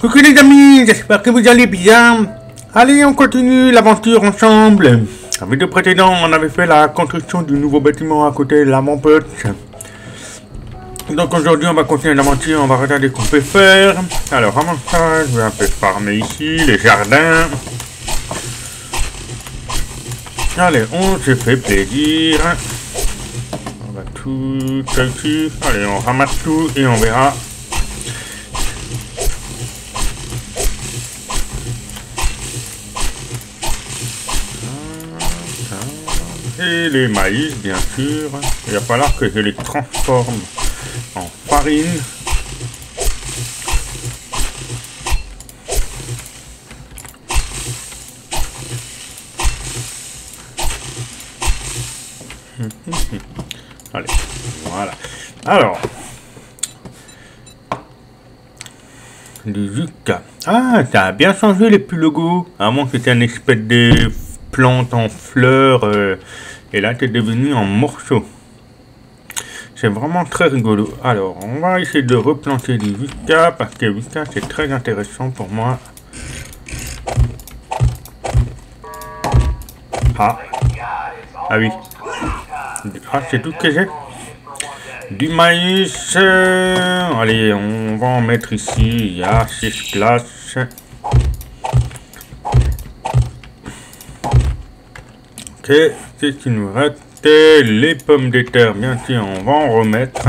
Coucou les amis, j'espère que vous allez bien. Allez, on continue l'aventure ensemble. La vidéo précédente, on avait fait la construction du nouveau bâtiment à côté de l'avant-poste. Donc aujourd'hui, on va continuer l'aventure, on va regarder ce qu'on peut faire. Alors avant ça, je vais un peu farmer ici, les jardins. Allez, on se fait plaisir. On va tout ici. Allez, on ramasse tout et on verra. Et les maïs, bien sûr. Il va falloir que je les transforme en farine. Allez, voilà. Alors, du yucca. Ah, ça a bien changé les plus logos. Avant, c'était un espèce de plante en fleurs. Et là, c'est devenu en morceaux. C'est vraiment très rigolo. Alors, on va essayer de replanter du yucca parce que yucca, c'est très intéressant pour moi. Ah oui. Ah, c'est tout que j'ai. Du maïs. Allez, on va en mettre ici. Il y a 6 places. Ok, c'est ce qui nous reste. Les pommes de terre, bien sûr, on va en remettre.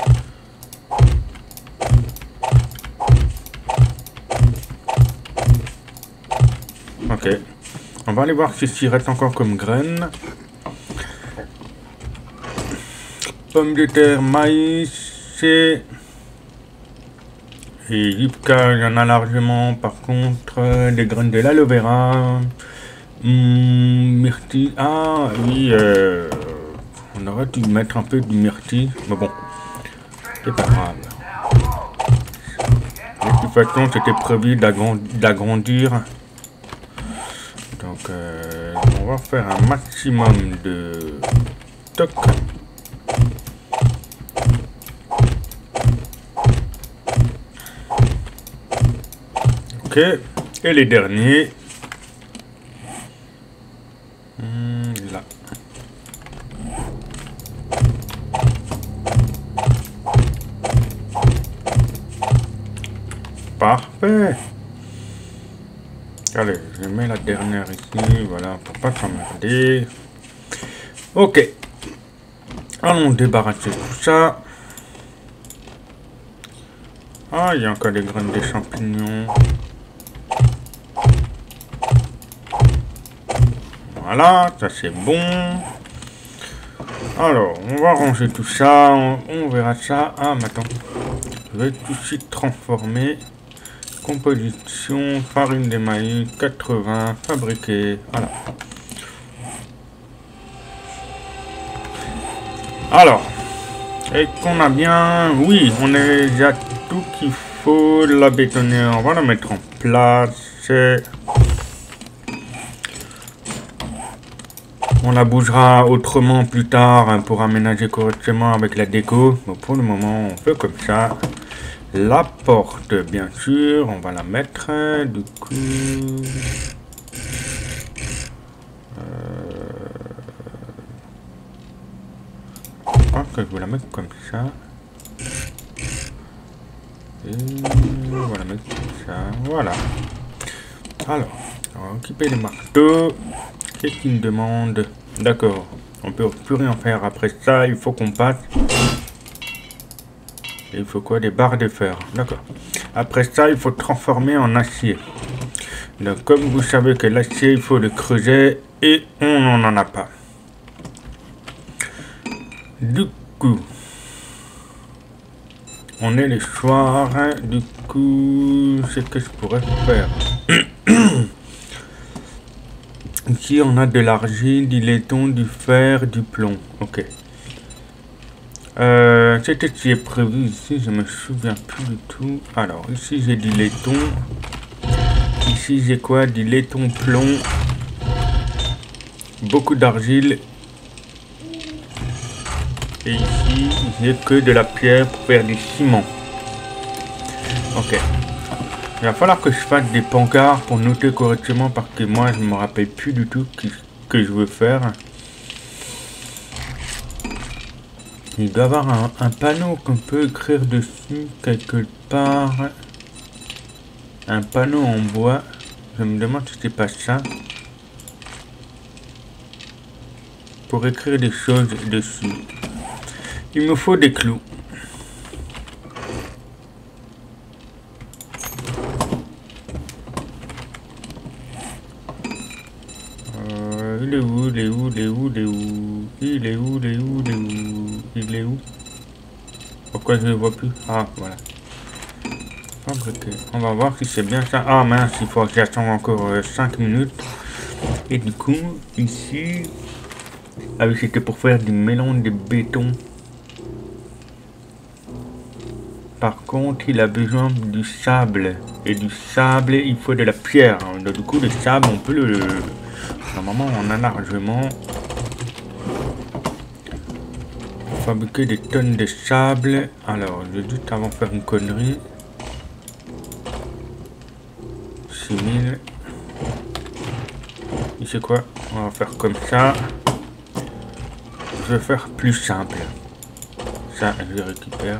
Ok, on va aller voir ce qui reste encore comme graines. Pommes de terre, maïs et yucca, il y en a largement. Par contre, des graines de l'aloe vera. Myrtille. Ah oui, on aurait dû mettre un peu de myrtille, mais bon, c'est pas grave. De toute façon, c'était prévu d'agrandir. Donc, on va faire un maximum de stock. Ok, et les derniers. Là. Parfait. Allez, je mets la dernière ici, voilà, pour pas s'emmerder. Ok. Allons débarrasser tout ça. Ah, il y a encore des graines de champignons. Voilà, ça c'est bon. Alors, on va ranger tout ça, on verra ça. Ah, mais attends, je vais tout de suite transformer. Composition, farine de maïs, 80, fabriqué, voilà. Alors, est-ce qu'on a bien... Oui, on a déjà tout qu'il faut, la bétonner, on va la mettre en place. On la bougera autrement plus tard hein, pour aménager correctement avec la déco. Mais pour le moment, on fait comme ça. La porte, bien sûr, on va la mettre. Du coup... je crois que je vais la mettre comme ça. Et on va la mettre comme ça. Voilà. Alors, on va occuper les marteaux. Qu'est-ce qu'il me demande? D'accord, on peut plus rien faire après ça, il faut qu'on passe. Et il faut quoi? Des barres de fer, d'accord. Après ça, il faut transformer en acier. Donc comme vous savez que l'acier, il faut le creuser et on n'en a pas. Du coup, on est le soir, du coup, c'est que je pourrais faire. Ici, on a de l'argile, du laiton, du fer, du plomb. Ok. C'était ce qui est prévu ici, je me souviens plus du tout. Alors, ici, j'ai du laiton. Ici, j'ai quoi? Du laiton, plomb. Beaucoup d'argile. Et ici, j'ai que de la pierre pour faire du ciment. Ok. Il va falloir que je fasse des pancartes pour noter correctement parce que moi je me rappelle plus du tout ce que je veux faire. Il doit y avoir un panneau qu'on peut écrire dessus quelque part. Un panneau en bois. Je me demande si c'est pas ça. Pour écrire des choses dessus. Il me faut des clous. Il est où, il est où, il est où, il est où? Il est où, il est où, il est où? Il est où? Pourquoi je ne le vois plus? Ah, voilà. Fabriquer. On va voir si c'est bien ça. Ah mince, il faut que j'attende encore 5 minutes. Et du coup, ici... Ah oui, c'était pour faire du mélange de béton. Par contre, il a besoin du sable. Et du sable, il faut de la pierre. Du coup, le sable, on peut le... Normalement, on a largement... Fabriquer des tonnes de sable. Alors, je vais juste avant faire une connerie. 6000. Et c'est quoi? On va faire comme ça. Je vais faire plus simple. Ça, je récupère.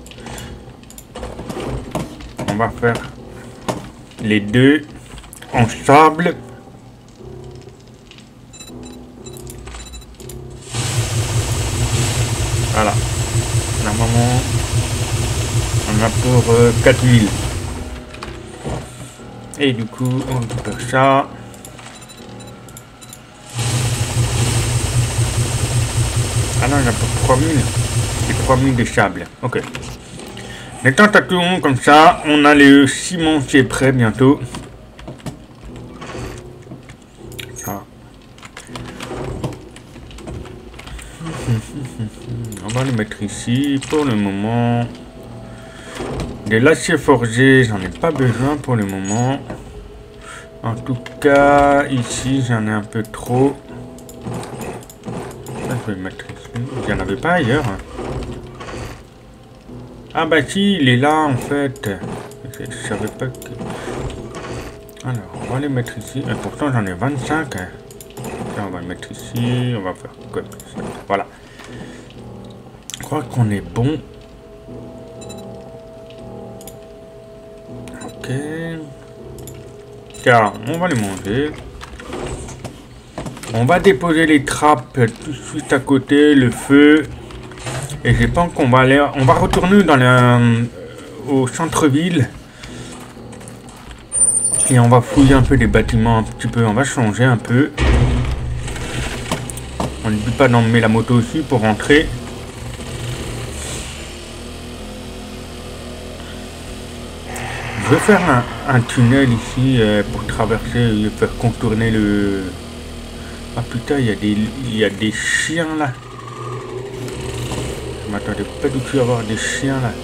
On va faire les deux en sable. Voilà. Normalement, on a pour 4000. Et du coup, on récupère ça. Ah non, il y a pour 3000. Et 3000 de sable. Ok. Les tentations comme ça, on a le ciment qui est prêt bientôt. Ça. On va le mettre ici pour le moment. Des l'acier forgé, j'en ai pas besoin pour le moment. En tout cas, ici, j'en ai un peu trop. Ça, je vais le mettre ici. Il n'y en avait pas ailleurs. Hein. Ah bah si, il est là en fait. Je savais pas que... Alors, on va les mettre ici. Et pourtant, j'en ai 25. Hein. Là, on va le mettre ici. On va faire comme ça. Voilà. Je crois qu'on est bon. Ok. Tiens, on va les manger. On va déposer les trappes tout de suite à côté, le feu. Et je pense qu'on va aller... On va retourner dans au centre-ville. Et on va fouiller un peu les bâtiments un petit peu. On va changer un peu. On n'oublie pas d'emmener la moto aussi pour rentrer. Je vais faire un tunnel ici pour traverser et faire contourner le... Ah putain, il y a des chiens là. Je m'attendais pas du tout à avoir des chiens là.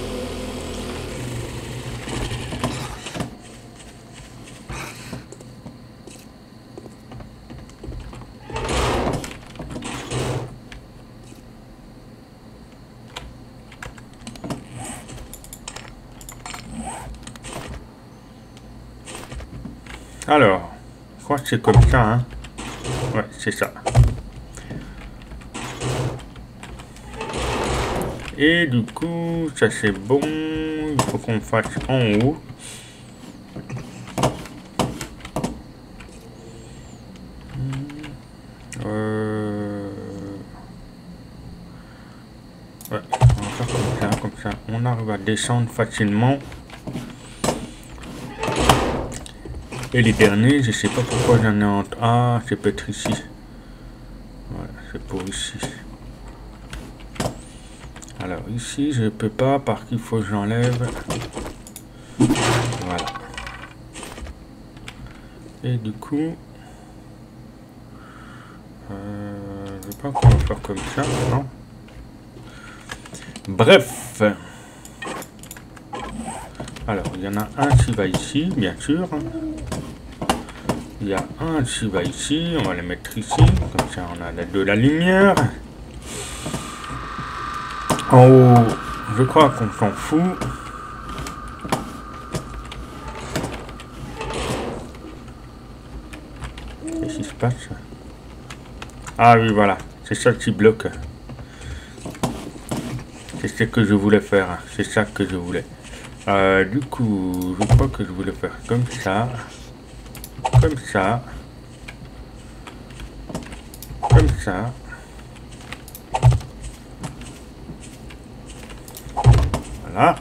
Alors, je crois que c'est comme ça, hein. Ouais, c'est ça. Et du coup, ça c'est bon. Il faut qu'on fasse en haut. Ouais, on va faire comme ça. On arrive à descendre facilement. Et les derniers, je sais pas pourquoi j'en ai entre... Ah, c'est peut-être ici. Voilà, c'est pour ici. Alors ici, je peux pas parce qu'il faut que j'enlève. Voilà. Et du coup... je sais pas comment faire comme ça, non? Bref. Alors, il y en a un qui va ici, bien sûr. Il y a un qui va ici, on va le mettre ici, comme ça on a de la lumière. En haut, je crois qu'on s'en fout. Qu'est-ce qui se passe? Ah oui, voilà. C'est ça qui bloque. C'est ce que je voulais faire. C'est ça que je voulais. Du coup, je crois que je voulais faire comme ça. Comme ça. Comme ça. Voilà.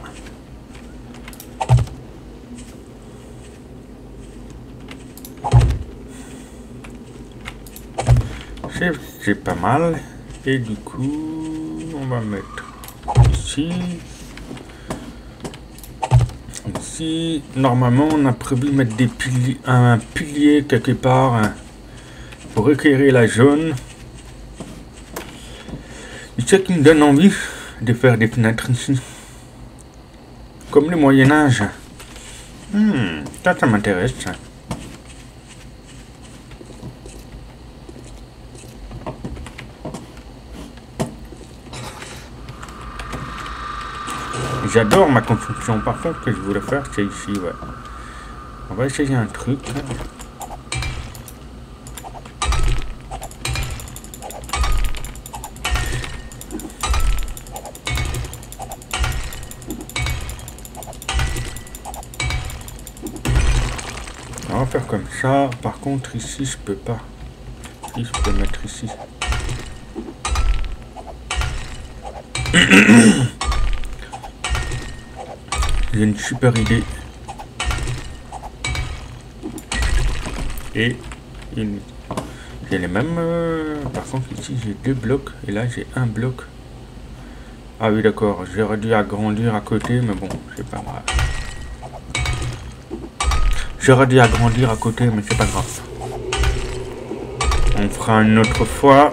C'est pas mal. Et du coup, on va mettre ici. Ici, normalement, on a prévu mettre des piliers, un pilier quelque part hein, pour éclairer la zone. Et ce qui me donne envie de faire des fenêtres ici. Comme le Moyen-Âge. Ça m'intéresse. J'adore ma construction. Par contre, ce que je voulais faire, c'est ici, ouais. On va essayer un truc. On va faire comme ça. Par contre, ici, je peux pas. Si, je peux mettre ici. J'ai une super idée. Et j'ai les mêmes. Par contre, ici, j'ai 2 blocs. Et là, j'ai un bloc. Ah oui, d'accord. J'aurais dû agrandir à côté. Mais bon, c'est pas grave. J'aurais dû agrandir à côté. Mais c'est pas grave. On fera une autre fois.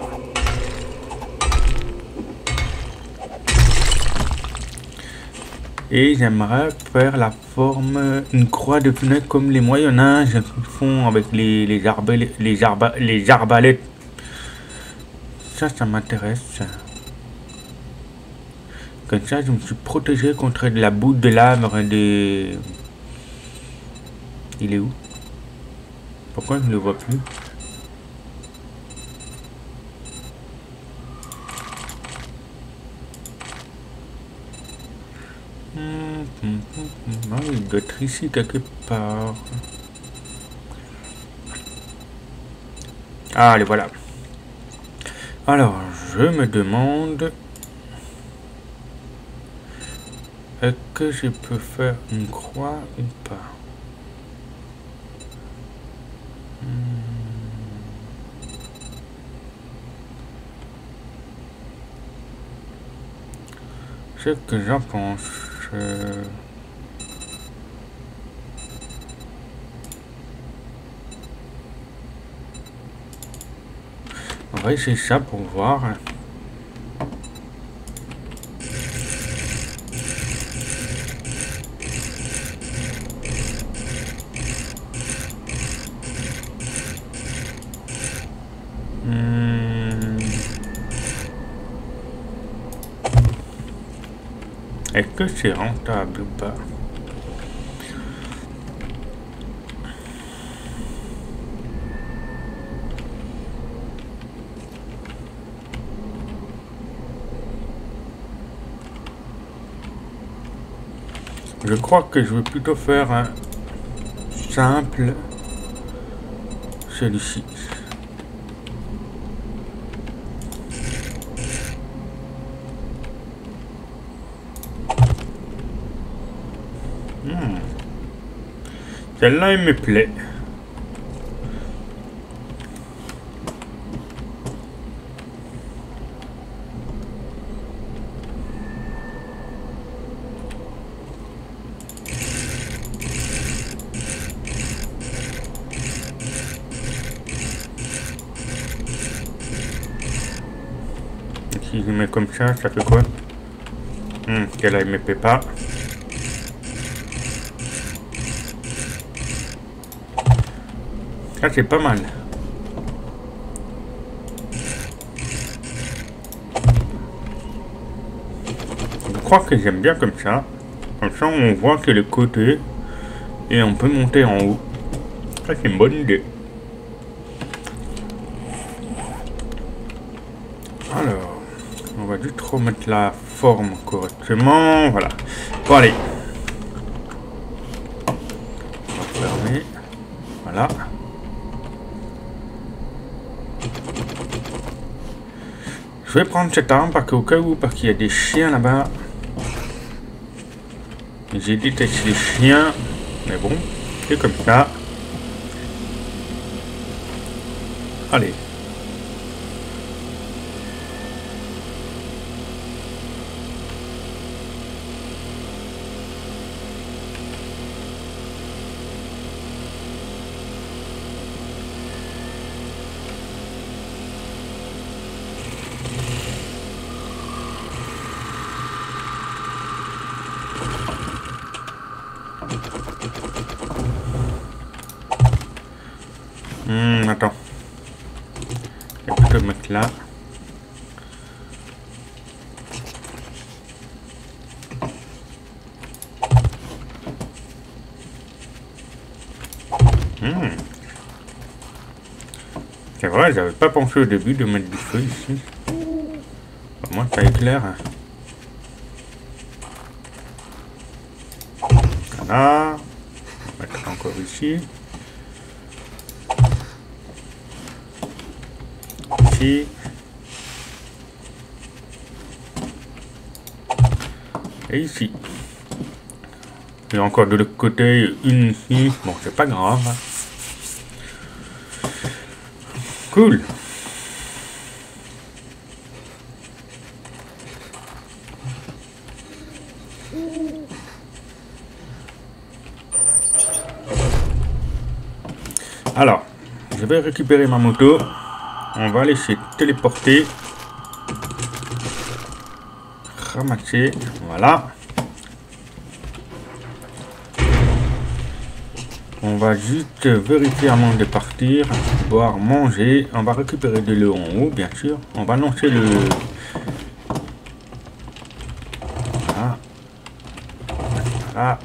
Et j'aimerais faire la forme, une croix de fenêtre comme les Moyen-Âge font avec les arbalètes. Ça m'intéresse. Comme ça, je me suis protégé contre de la boue de lave et des... Il est où? Pourquoi je ne le vois plus? Ah, il doit être ici quelque part. Ah, allez, voilà. Alors, je me demande... Est-ce que je peux faire une croix ou pas? Ce que j'en pense... On va essayer ça pour voir. Est-ce que c'est rentable ou pas? Je crois que je vais plutôt faire un simple, celui-ci. Celle-là, il me plaît. Si je mets comme ça fait quoi? Celle-là, il me plaît pas. Ça, c'est pas mal. Je crois que j'aime bien comme ça. Comme ça, on voit que le côté et on peut monter en haut. Ça, c'est une bonne idée. va juste remettre la forme correctement. Voilà. Bon, allez. On va fermer. Voilà. Je vais prendre cette arme parce qu'au cas où, parce qu'il y a des chiens là-bas. J'ai détecté les chiens. Mais bon, c'est comme ça. Allez. Attends. Il y a plutôt le mec là. C'est vrai, j'avais pas pensé au début de mettre du feu ici. Au moins ça éclaire. Voilà. On va mettre encore ici. Ici. Et ici. Et encore de l'autre côté, une ici. Bon, c'est pas grave. Cool. Alors, je vais récupérer ma moto. On va laisser téléporter. Ramasser. Voilà. On va juste vérifier avant de partir. Boire, manger. On va récupérer de l'eau en haut, bien sûr. On va lancer le... Voilà. Voilà.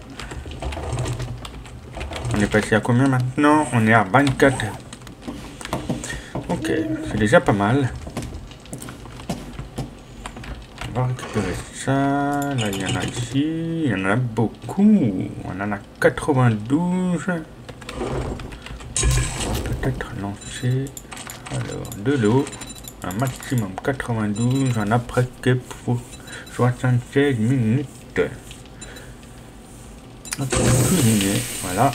On est passé à combien maintenant? On est à 24. Ok, c'est déjà pas mal. On va récupérer ça. Là, il y en a ici. Il y en a beaucoup. On en a 92. On va peut-être lancer alors de l'eau. Un maximum 92. On a presque pour 76 minutes. Ok, cuisiner. Voilà.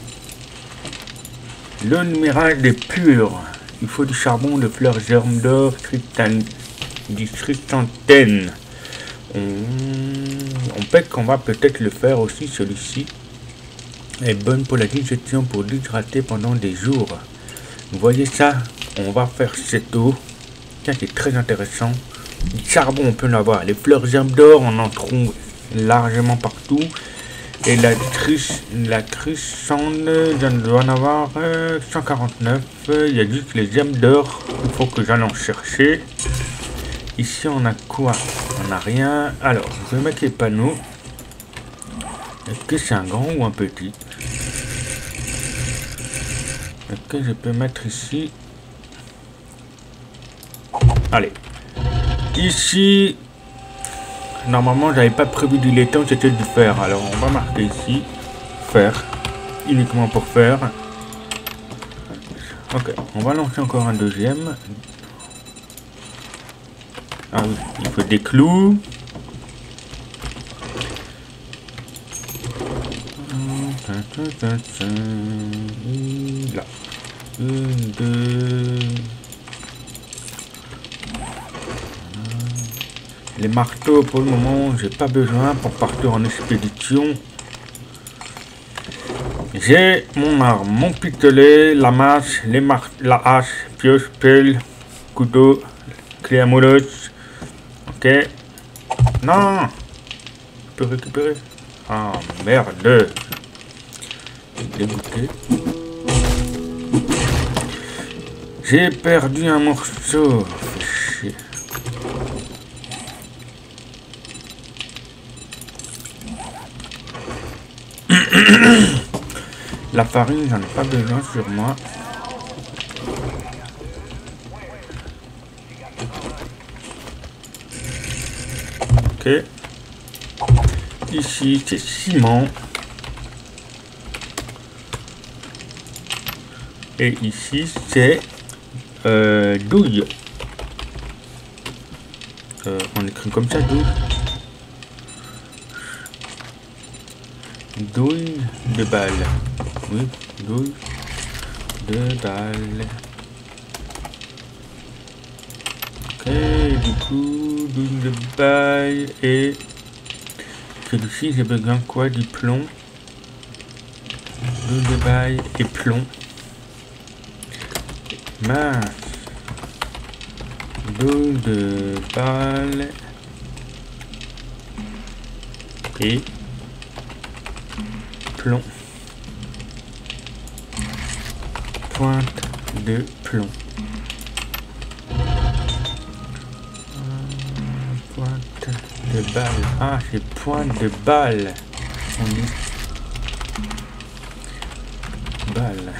Le numéral est pur. Il faut du charbon, de fleurs germes d'or, du chrysanthème. On peut qu'on va peut-être le faire aussi, celui-ci. Est bonne pour la digestion, pour déshydrater pendant des jours. Vous voyez ça? On va faire cette eau. Ça, c'est très intéressant. Du charbon, on peut en avoir. Les fleurs germes d'or, on en trouve largement partout. Et la chrysanthe, j'en dois en avoir 149. Il y a juste les gemmes d'or. Il faut que j'aille en chercher. Ici, on a quoi? On n'a rien. Alors, je vais mettre les panneaux. Est-ce que c'est un grand ou un petit? Est-ce que je peux mettre ici? Allez. Ici... Normalement, j'avais pas prévu du laiton, c'était du fer. Alors, on va marquer ici fer, uniquement pour faire. Ok, on va lancer encore un deuxième. Ah oui, il faut des clous. Là, 1, 2. Les marteaux, pour le moment, j'ai pas besoin pour partir en expédition. J'ai mon arme, mon pistolet, la masse, la hache, pioche, pelle, couteau, clé à molosse. Ok. Non, je peux récupérer. Ah merde. Dégoûté. J'ai perdu un morceau. Fait chier. La farine, j'en ai pas besoin sur moi. Ok. Ici, c'est ciment. Et ici, c'est douille. On écrit comme ça, douille. Douille de balle. Oui, douille de balle. Ok, du coup, douille de balle et celui-ci, j'ai besoin quoi? Du plomb. Douille de balle et plomb. Mince. Douille de balle et plomb. Pointe de plomb. Pointe de balle. Ah, c'est pointe de balle. On dit balle.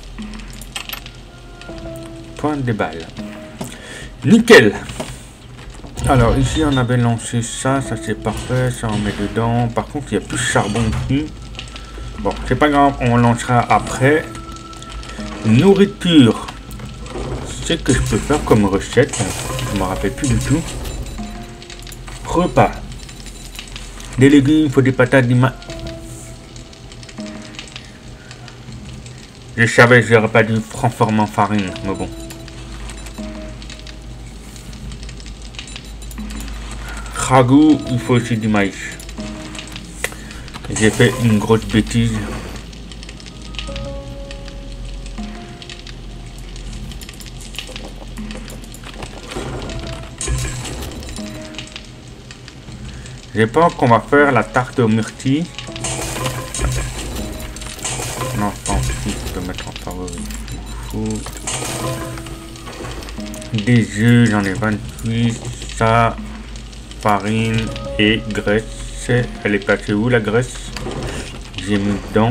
Pointe de balle. Nickel. Alors ici on avait lancé ça, ça c'est parfait, ça on met dedans. Par contre il n'y a plus de charbon ici. Bon, c'est pas grave, on lancera après. Nourriture. Ce que je peux faire comme recette, je me rappelle plus du tout. Repas. Des légumes, il faut des patates, des mains. Je savais que j'aurais pas dû transformer en farine, mais bon. Ragoût, il faut aussi du maïs. J'ai fait une grosse bêtise. Je pense qu'on va faire la tarte aux myrtilles. Non, je pense que je peux mettre en favori. Des œufs, j'en ai 28. Ça, farine et graisse. Elle est placée où la graisse? J'ai mis dedans.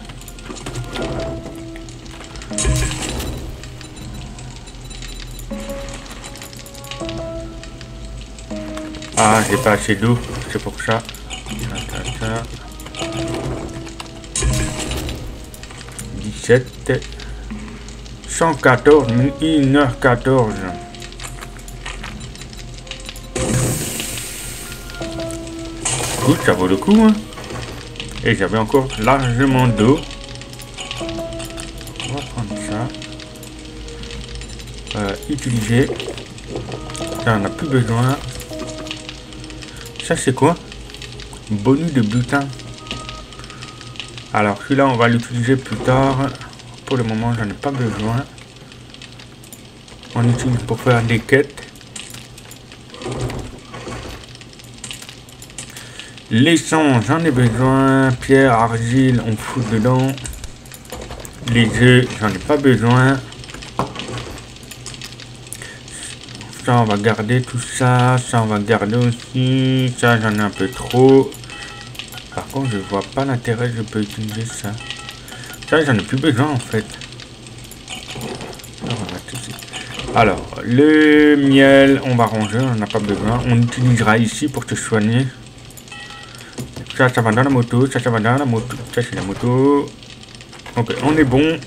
Ah, j'ai pas assez d'eau, c'est pour ça. 17. 114, 1h14. Écoute, ça vaut le coup, hein. Et j'avais encore largement d'eau. On va prendre ça. Utiliser. Ça, on n'a plus besoin. Ça, c'est quoi? Bonus de butin. Alors, celui-là, on va l'utiliser plus tard. Pour le moment, j'en ai pas besoin. On utilise pour faire des quêtes. L'essence, j'en ai besoin. Pierre, argile, on fout dedans. Les œufs, j'en ai pas besoin. Ça, on va garder tout ça. Ça, on va garder aussi. Ça, j'en ai un peu trop. Par contre, je vois pas l'intérêt, je peux utiliser ça. Ça, j'en ai plus besoin en fait. Alors, le miel, on va ranger, on n'en a pas besoin. On utilisera ici pour te soigner. Ça, ça va dans la moto. Ça, ça va dans la moto. Ça, c'est la moto. Ok, on est bon.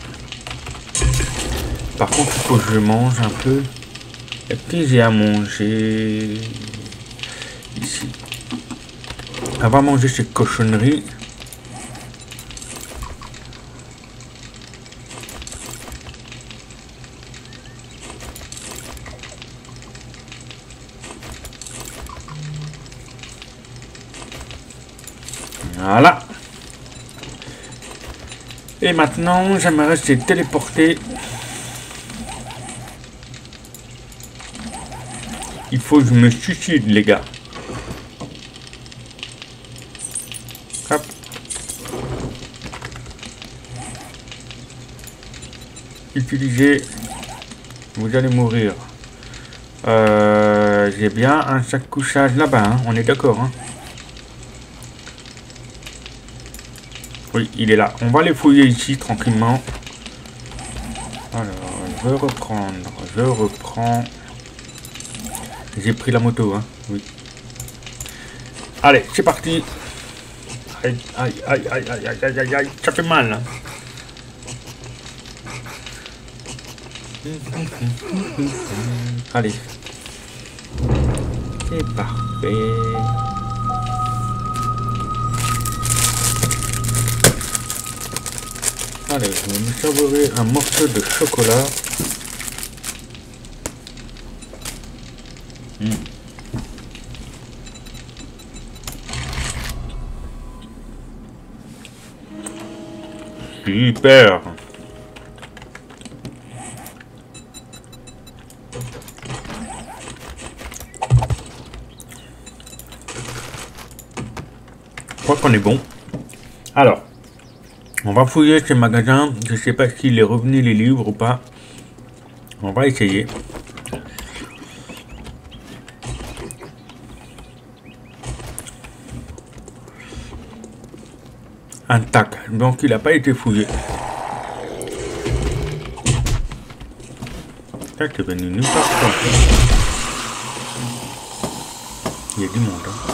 Par contre, il faut que je mange un peu. Et puis, j'ai à manger ici. On va manger ces cochonneries. Voilà. Et maintenant, j'aimerais se téléporter. Il faut que je me suicide, les gars. Hop. Utilisez. Vous allez mourir. J'ai bien un sac couchage là-bas, hein. On est d'accord, hein. Oui, il est là. On va les fouiller ici tranquillement. Alors, je reprends. J'ai pris la moto, hein. Oui. Allez, c'est parti. Aïe, aïe, aïe, aïe, aïe, aïe, aïe, aïe, aïe, ça fait mal. Hein. Allez. C'est parfait. Allez, je vais me savourer un morceau de chocolat. Super. Je crois qu'on est bon. Alors, on va fouiller ces magasins. Je sais pas s'il est revenu les livres ou pas. On va essayer. Intact, donc il n'a pas été fouillé. Ça, t'es venu nulle part. Il y a du monde. Hein.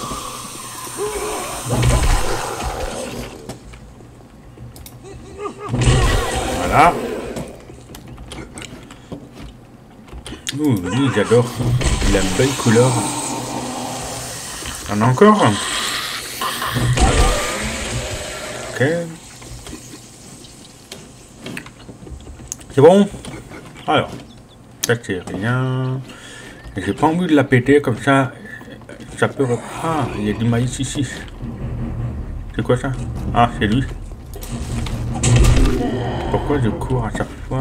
Voilà. Ouh, lui, j'adore. Il a une belle couleur. On a encore. Ok. C'est bon. Alors, ça c'est rien. J'ai pas envie de la péter comme ça. Ça peut... Ah, il y a du maïs ici. C'est quoi ça? Ah, c'est lui. Pourquoi je cours à chaque fois?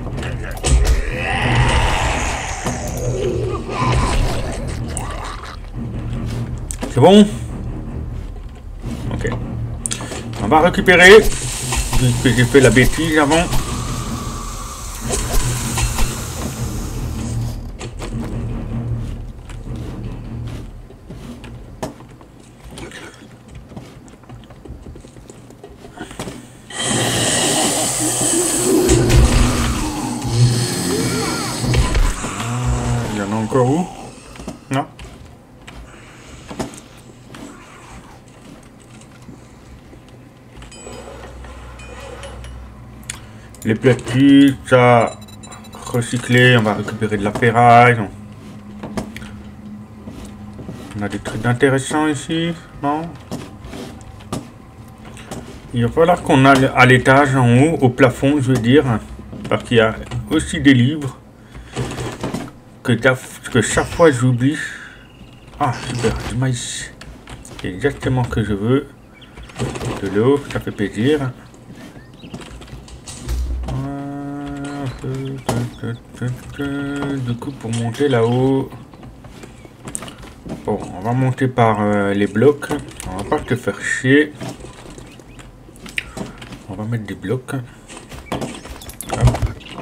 C'est bon? Ok. On va récupérer. Puisque j'ai fait la bêtise avant. Il y en a encore où? Non? Les plastiques, ça recycler, on va récupérer de la ferraille. On a des trucs intéressants ici, non? Il va falloir qu'on aille à l'étage en haut, au plafond, je veux dire, parce qu'il y a aussi des livres que chaque fois j'oublie. Ah, super, du maïs. C'est exactement ce que je veux. De l'eau, ça fait plaisir. Du coup, pour monter là-haut, bon, on va monter par les blocs. On va pas te faire chier. On va mettre des blocs. Hop.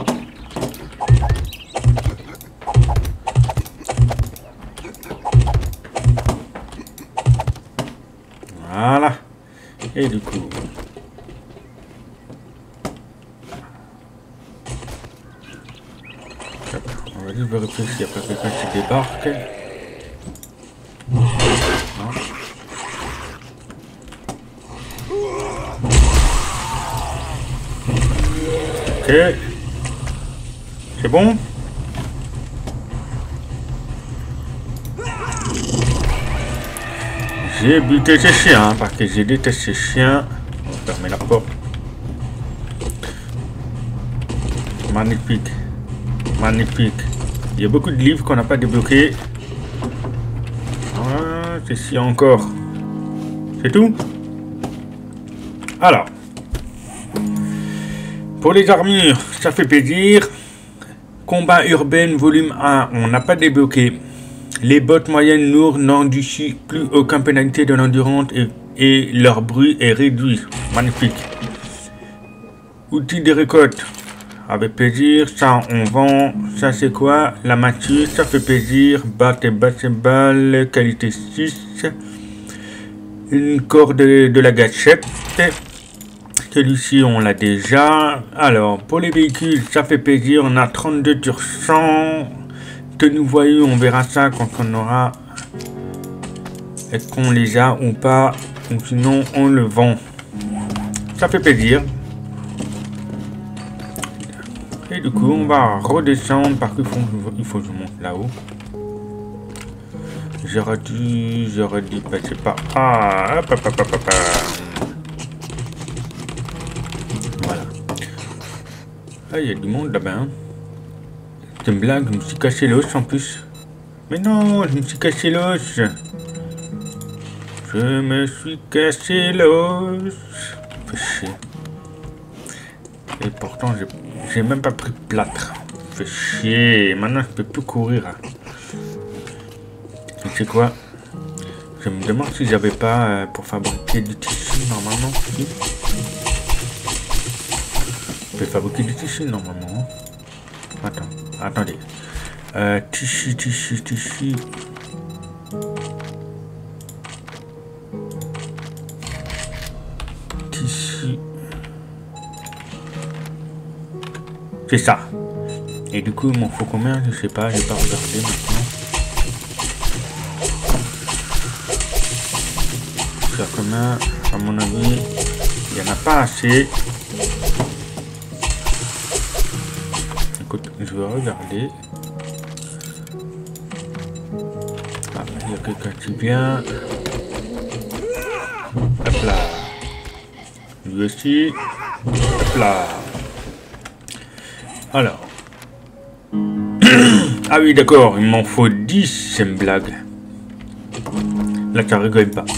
Voilà. Et du coup, on va juste vérifier s'il n'y a pas quelqu'un qui débarque. Non. Ok. C'est bon? J'ai buté ces chiens, parce que j'ai détesté ces chiens. On va fermer la porte. Magnifique. Magnifique. Il y a beaucoup de livres qu'on n'a pas débloqués. Ah, ceci encore. C'est tout? Alors. Pour les armures, ça fait plaisir. Combat urbain volume 1, on n'a pas débloqué. Les bottes moyennes lourdes n'endurcissent plus aucune pénalité de l'endurance et leur bruit est réduit. Magnifique. Outils de récolte. Avec plaisir, ça on vend. Ça c'est quoi? La mature, ça fait plaisir. Batte et balle, qualité 6. Une corde de la gâchette. Celui-ci on l'a déjà. Alors pour les véhicules, ça fait plaisir. On a 32 sur 100. Tenue voyou, on verra ça quand on aura Est-ce qu'on les a ou pas? Ou sinon on le vend. Ça fait plaisir. Et du coup on va redescendre parce qu'il faut que je monte là-haut. J'aurais dû passer par... Ah, hop, hop, hop, hop, hop. Voilà. Ah, il y a du monde là-bas. Hein. C'est une blague, je me suis cassé l'os en plus. Mais non, je me suis cassé l'os. Je me suis cassé l'os. Fait chier. Et pourtant, j'ai même pas pris de plâtre. Fait chier. Maintenant, je peux plus courir. Tu sais quoi? Je me demande si j'avais pas pour fabriquer du tissu normalement. Si. Je peux fabriquer du tissu normalement. Attendez. Tissu. Tissu. C'est ça. Et du coup, il m'en faut combien? Je sais pas, j'ai pas regardé maintenant. Ça combien? À mon avis, il n'y en a pas assez. Écoute, je vais regarder. Ah, il y a quelqu'un qui vient. Hop là. Lui aussi. Hop là. Alors. Ah oui, d'accord, il m'en faut 10, c'est une blague. Là, ça rigole pas.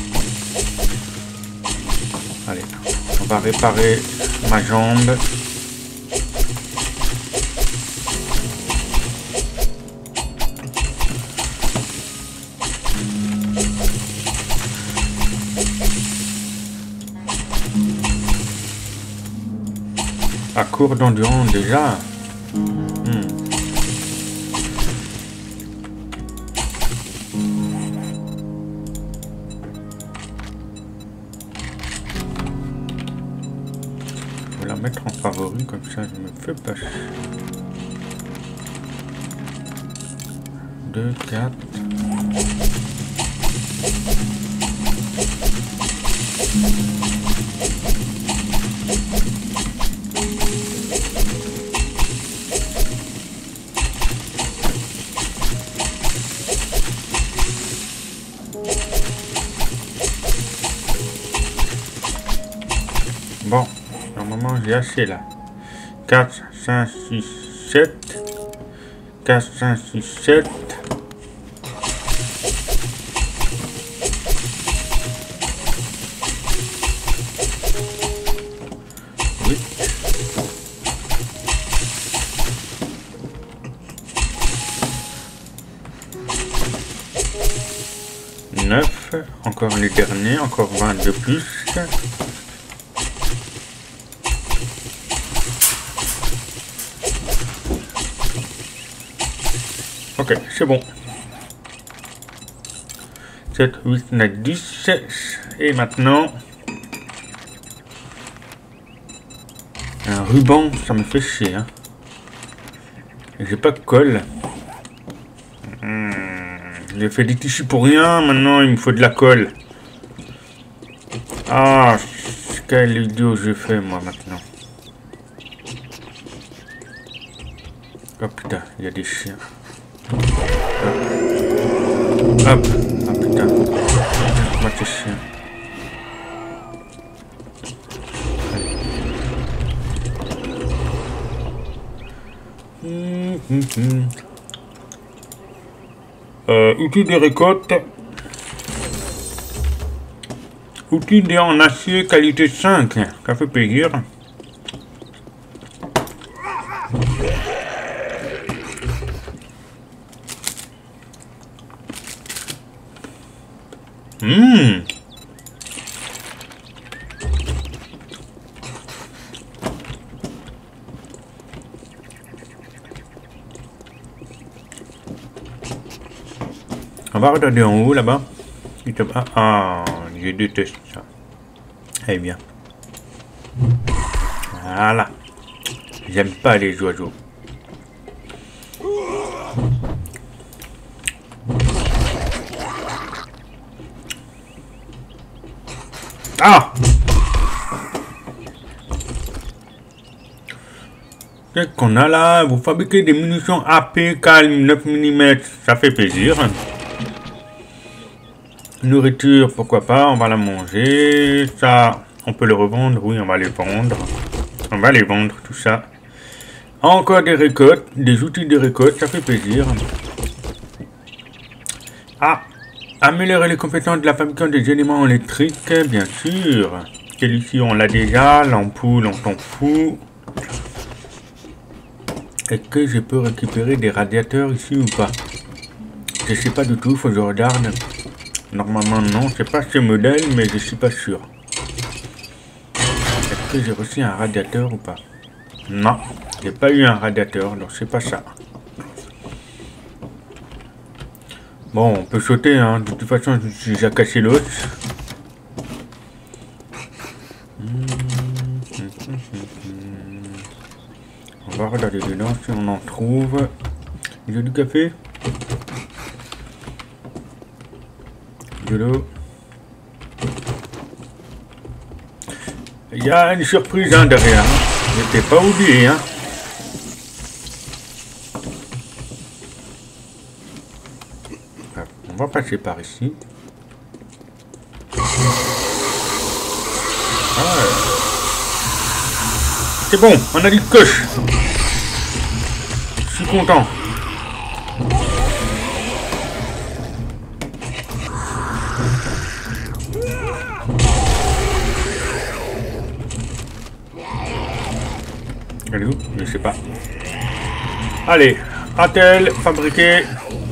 Allez, on va réparer ma jambe. À court d'endurance déjà. Je vais la mettre en favori, comme ça je me fais pas chier. 2, 4. Bon, normalement j'ai assez là. 4, 5, 6, 7. 4, 5, 6, 7. Encore les derniers, encore 20 de plus. Ok, c'est bon. 7, 8, 9, 10. Et maintenant, un ruban, ça me fait chier. Hein. J'ai pas de colle. J'ai fait des tissus pour rien, maintenant il me faut de la colle. Ah, quel idiot je fais moi maintenant. Oh putain, il y a des chiens. Hop, ah putain. Moi tes chiens. Outils de récolte. Outils en acier qualité 5. Ça fait plaisir. On va regarder en haut là-bas. Ah, je déteste ça. Eh bien. Voilà. J'aime pas les oiseaux. Ah! Qu'est-ce qu'on a là? Vous fabriquez des munitions AP calme 9 mm. Ça fait plaisir. Nourriture, pourquoi pas? On va la manger. Ça, on peut le revendre. Oui, on va les vendre. On va les vendre, tout ça. Encore des récoltes. Des outils de récolte. Ça fait plaisir. Ah! Améliorer les compétences de la fabrication des éléments électriques, bien sûr. Celui-ci, on l'a déjà. L'ampoule, on s'en fout. Est-ce que je peux récupérer des radiateurs ici ou pas? Je sais pas du tout, faut que je regarde. Normalement, non. C'est pas ce modèle, mais je suis pas sûr. Est-ce que j'ai reçu un radiateur ou pas? Non, j'ai pas eu un radiateur, donc c'est pas ça. Bon, on peut sauter, hein. De toute façon, j'ai déjà cassé l'autre. On va regarder dedans si on en trouve. J'ai du café. De l'eau. Il y a une surprise hein, derrière. Je t'ai pas oublié, hein. On va passer par ici. Ah, c'est bon, on a dit coche. Je suis content. Elle est où? Je sais pas. Allez, attel, fabriqué.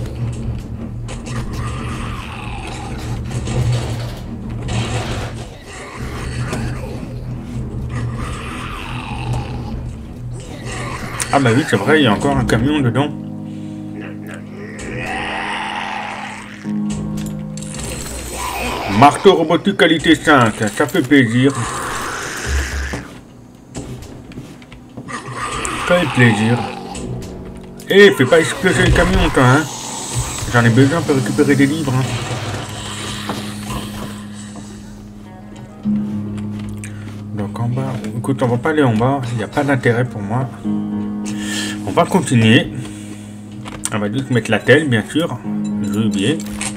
Ah bah oui, c'est vrai, il y a encore un camion dedans. Marteau robotique qualité 5, ça fait plaisir. Ça fait plaisir. Et fais pas exploser le camion, toi, hein. J'en ai besoin pour récupérer des livres, hein. Donc en bas, écoute, on va pas aller en bas, il n'y a pas d'intérêt pour moi. On va continuer. On va juste mettre la telle, bien sûr. J'ai oublié.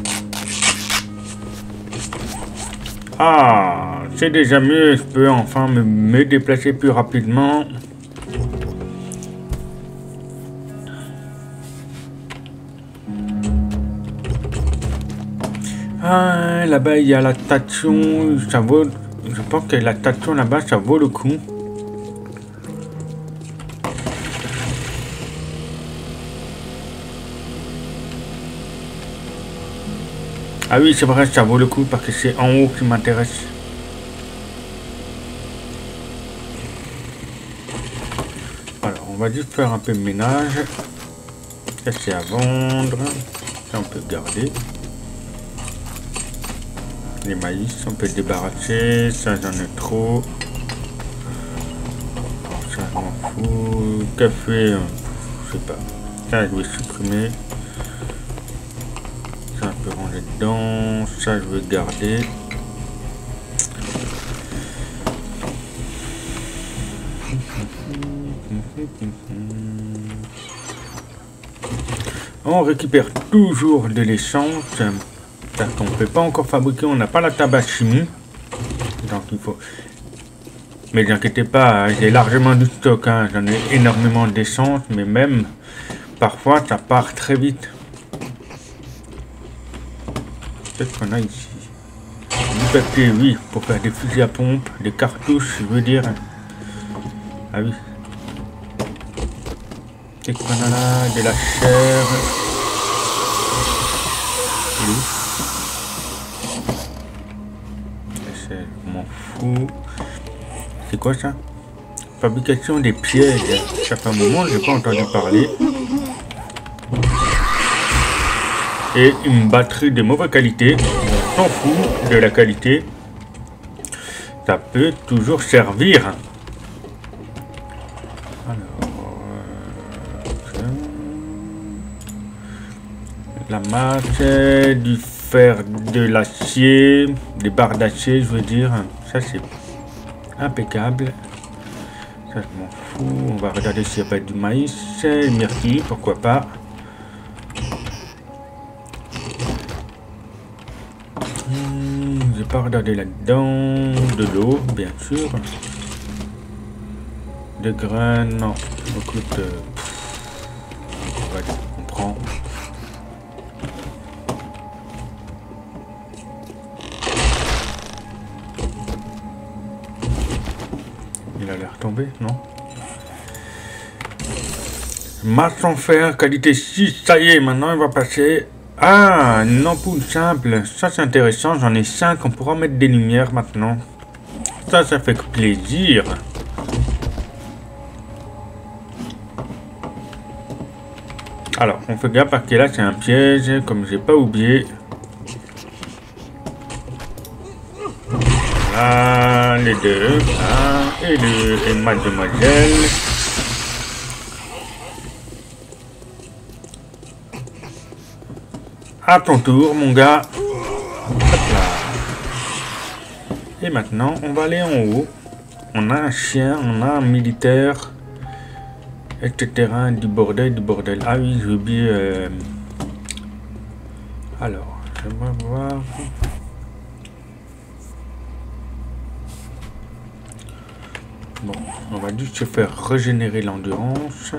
Ah, c'est déjà mieux. Je peux enfin me déplacer plus rapidement. Ah, là-bas, il y a la station. Ça vaut... Je pense que la station là-bas, ça vaut le coup. Ah oui, c'est vrai, ça vaut le coup parce que c'est en haut qui m'intéresse. Alors, on va juste faire un peu de ménage. Ça, c'est à vendre. Ça, on peut garder. Les maïs, on peut débarrasser. Ça, j'en ai trop. Alors, ça, je m'en fous. Café, je sais pas. Ça, je vais supprimer. Ça, on peut ranger dedans. Ça, je vais garder. On récupère toujours de l'essence. On ne peut pas encore fabriquer, on n'a pas la tabac chimie. Donc il faut... Mais n'inquiétez pas, j'ai largement du stock. Hein. J'en ai énormément d'essence, mais même parfois ça part très vite. Qu'est-ce qu'on a ici? Du papier, oui, pour faire des fusils à pompe, des cartouches, je veux dire. Ah oui. Qu'est-ce qu'on a là? De la chair. Oui. Je m'en fous. C'est quoi ça? Fabrication des pièges. Ça fait un moment, je n'ai pas entendu parler. Et une batterie de mauvaise qualité. On s'en fout de la qualité. Ça peut toujours servir. La masse, du fer, de l'acier, des barres d'acier, je veux dire, Ça c'est impeccable. Ça je m'en fous. On va regarder s'il n'y a pas du maïs. Myrtille, pourquoi pas. J'ai pas regardé là-dedans. De l'eau, bien sûr. Des graines, non. Écoute, on prend. Il a l'air tombé, non? Masse en fer, qualité 6, ça y est, maintenant il va passer. Ah, une ampoule simple, ça c'est intéressant, j'en ai 5, on pourra mettre des lumières maintenant. Ça fait plaisir. Alors, on fait gaffe parce que là c'est un piège, comme j'ai pas oublié. Là, les deux, là, et mademoiselle. À ton tour, mon gars. Hop là. Et maintenant, on va aller en haut. On a un chien, on a un militaire, etc. Du bordel, du bordel. Ah oui, j'ai oublié. Alors, j'aimerais voir. Bon, on va juste se faire régénérer l'endurance.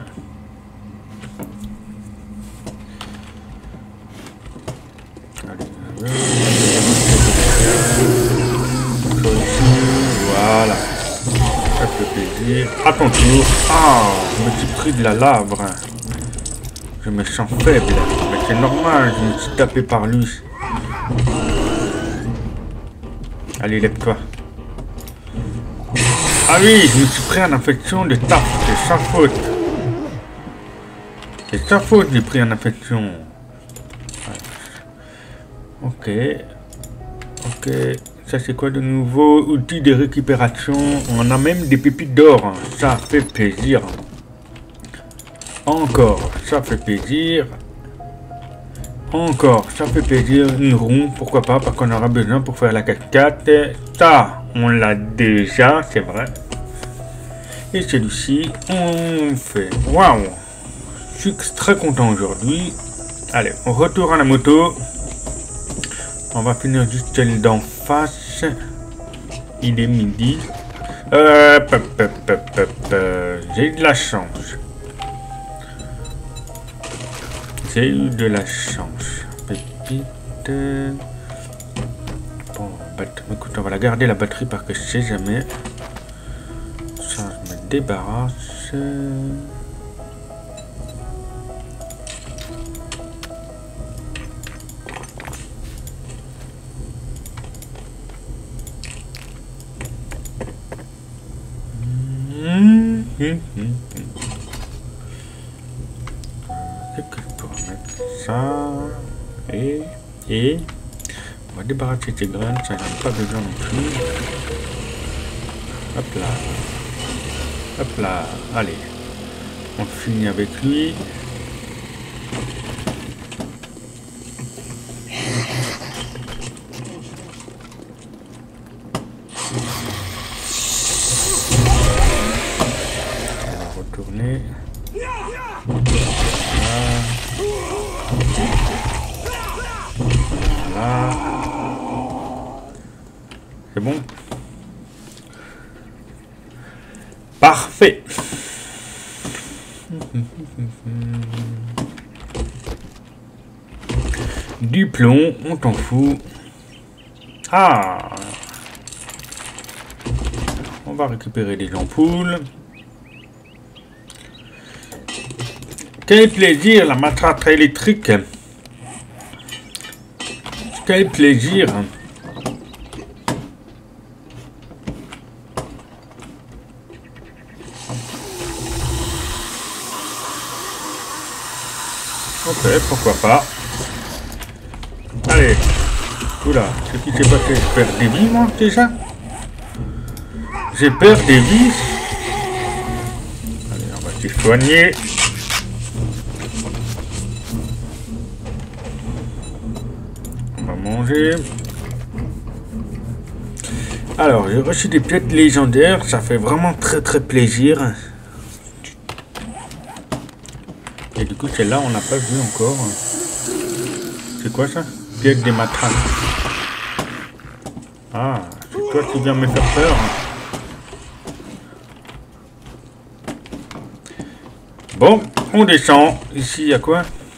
Voilà. Ça fait plaisir. À ton tour. Ah, je me suis pris de la lave. Je me sens faible. Mais c'est normal, je me suis tapé par lui. Allez, lève-toi. Ah oui, je me suis pris en infection de tape. C'est sa faute. C'est sa faute, j'ai pris en infection. Ok. Ok. Ça c'est quoi de nouveau? Outils de récupération. On a même des pépites d'or. Ça fait plaisir. Encore. Ça fait plaisir. Encore. Ça fait plaisir. Une roue. Pourquoi pas? Parce qu'on aura besoin pour faire la cascade. Ça, on l'a déjà. C'est vrai. Et celui-ci, on fait. Waouh! Je suis très content aujourd'hui. Allez, on retourne à la moto. On va finir juste celle d'en face. Il est midi. J'ai eu de la chance. J'ai eu de la chance. Pépite. Bon, écoute, on va la garder la batterie parce que je sais jamais. Ça, je me débarrasse. Qu'est-ce que je peux mettre ça et on va débarrasser ces graines, ça n'en a pas besoin non plus. Hop là. Hop là. Allez. On finit avec lui. Retourner. Voilà. C'est bon. Parfait. Du plomb, on t'en fout. Ah. On va récupérer des ampoules. Quel plaisir, la matraque électrique. Quel plaisir. Ok, pourquoi pas. Allez. Oula, ce qui s'est passé, je perds des vies, moi, déjà. J'ai peur des vies. Allez, on va se soigner. On va manger. Alors, j'ai reçu des pièces légendaires, ça fait vraiment très plaisir. Et du coup, celle-là, on n'a pas vu encore. C'est quoi ça? Pièce des matraques. Ah, c'est toi qui viens me faire peur. Bon, on descend. Ici, il y a quoi?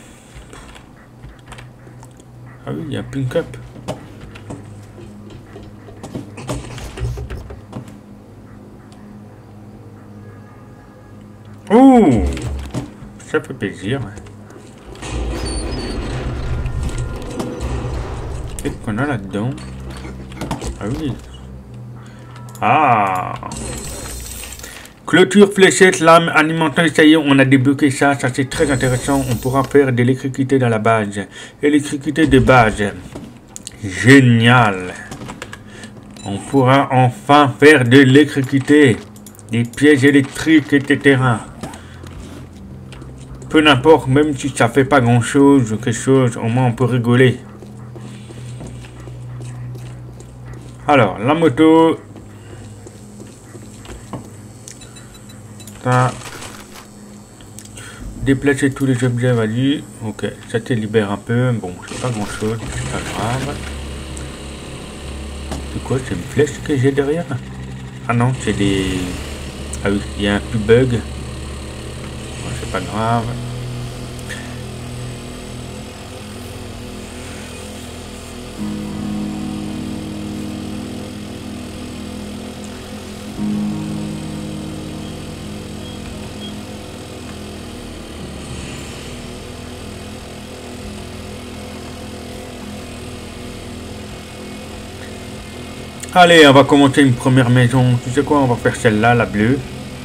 Ah oui, il y a un pink-up. Ouh, ça fait plaisir. Qu'est-ce qu'on a là-dedans? Ah oui. Ah. Clôture, fléchette, lame, alimentant, ça y est, on a débloqué ça. Ça, c'est très intéressant. On pourra faire de l'électricité dans la base. Électricité de base. Génial. On pourra enfin faire de l'électricité. Des pièges électriques, etc. Peu n'importe, même si ça fait pas grand-chose ou quelque chose, au moins on peut rigoler. Alors, la moto... Ça... Déplacer tous les objets, vas-y. Ok, ça te libère un peu. Bon, c'est pas grand-chose, c'est pas grave. C'est quoi, c'est une flèche que j'ai derrière? Ah non, c'est des... Ah oui, il y a un petit bug. Bon, c'est pas grave. Allez, on va commencer une première maison. Tu sais quoi, on va faire celle-là, la bleue.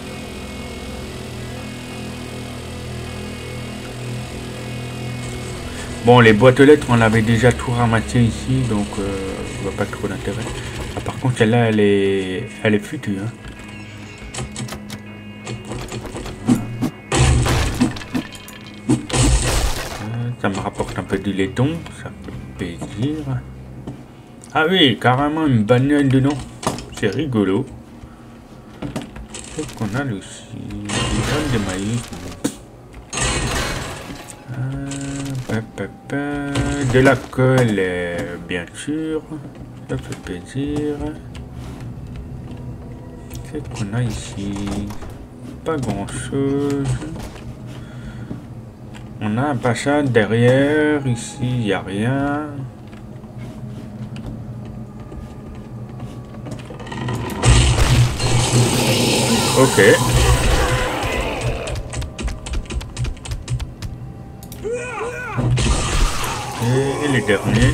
Bon, les boîtes aux lettres, on l'avait déjà tout ramassé ici, donc je vois pas trop d'intérêt. Ah, par contre, celle-là, elle est futue. Hein. Ça me rapporte un peu du laiton, ça fait plaisir. Ah oui, carrément une bagnole dedans. C'est rigolo. Qu'est-ce qu'on a là aussi? Des graines de maïs. De la colle, bien sûr. Ça fait plaisir. Qu'est-ce qu'on a ici? Pas grand-chose. On a un passage derrière. Ici, il n'y a rien. Ok. Et les derniers.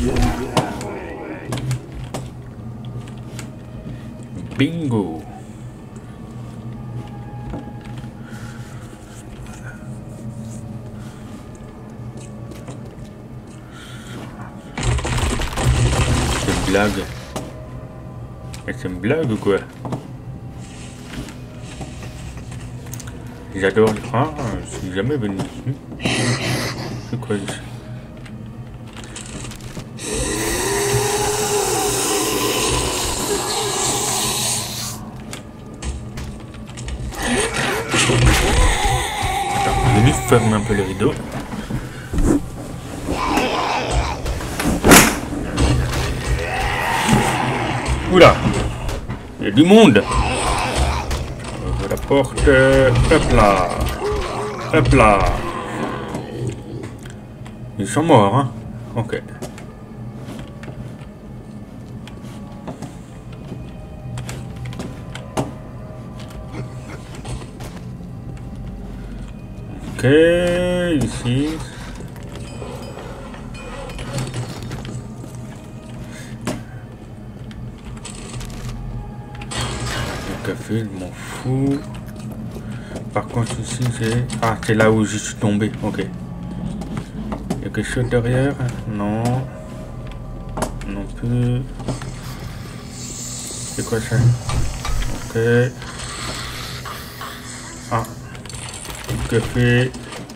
Bingo. C'est une blague. Mais c'est une blague ou quoi? J'adore les... Ah, je suis jamais venu dessus. C'est quoi ici? Attends, je vais juste fermer un peu le rideau. Oula! Il y a du monde! La porte, hop là, hop là. Ils sont morts, hein. Ok. Ok, ici. Le café, je m'en fous. Par contre, ici, c'est... Ah, c'est là où je suis tombé. Ok. Il y a quelque chose derrière? Non. Non plus. C'est quoi ça? Ok. Ah. Café.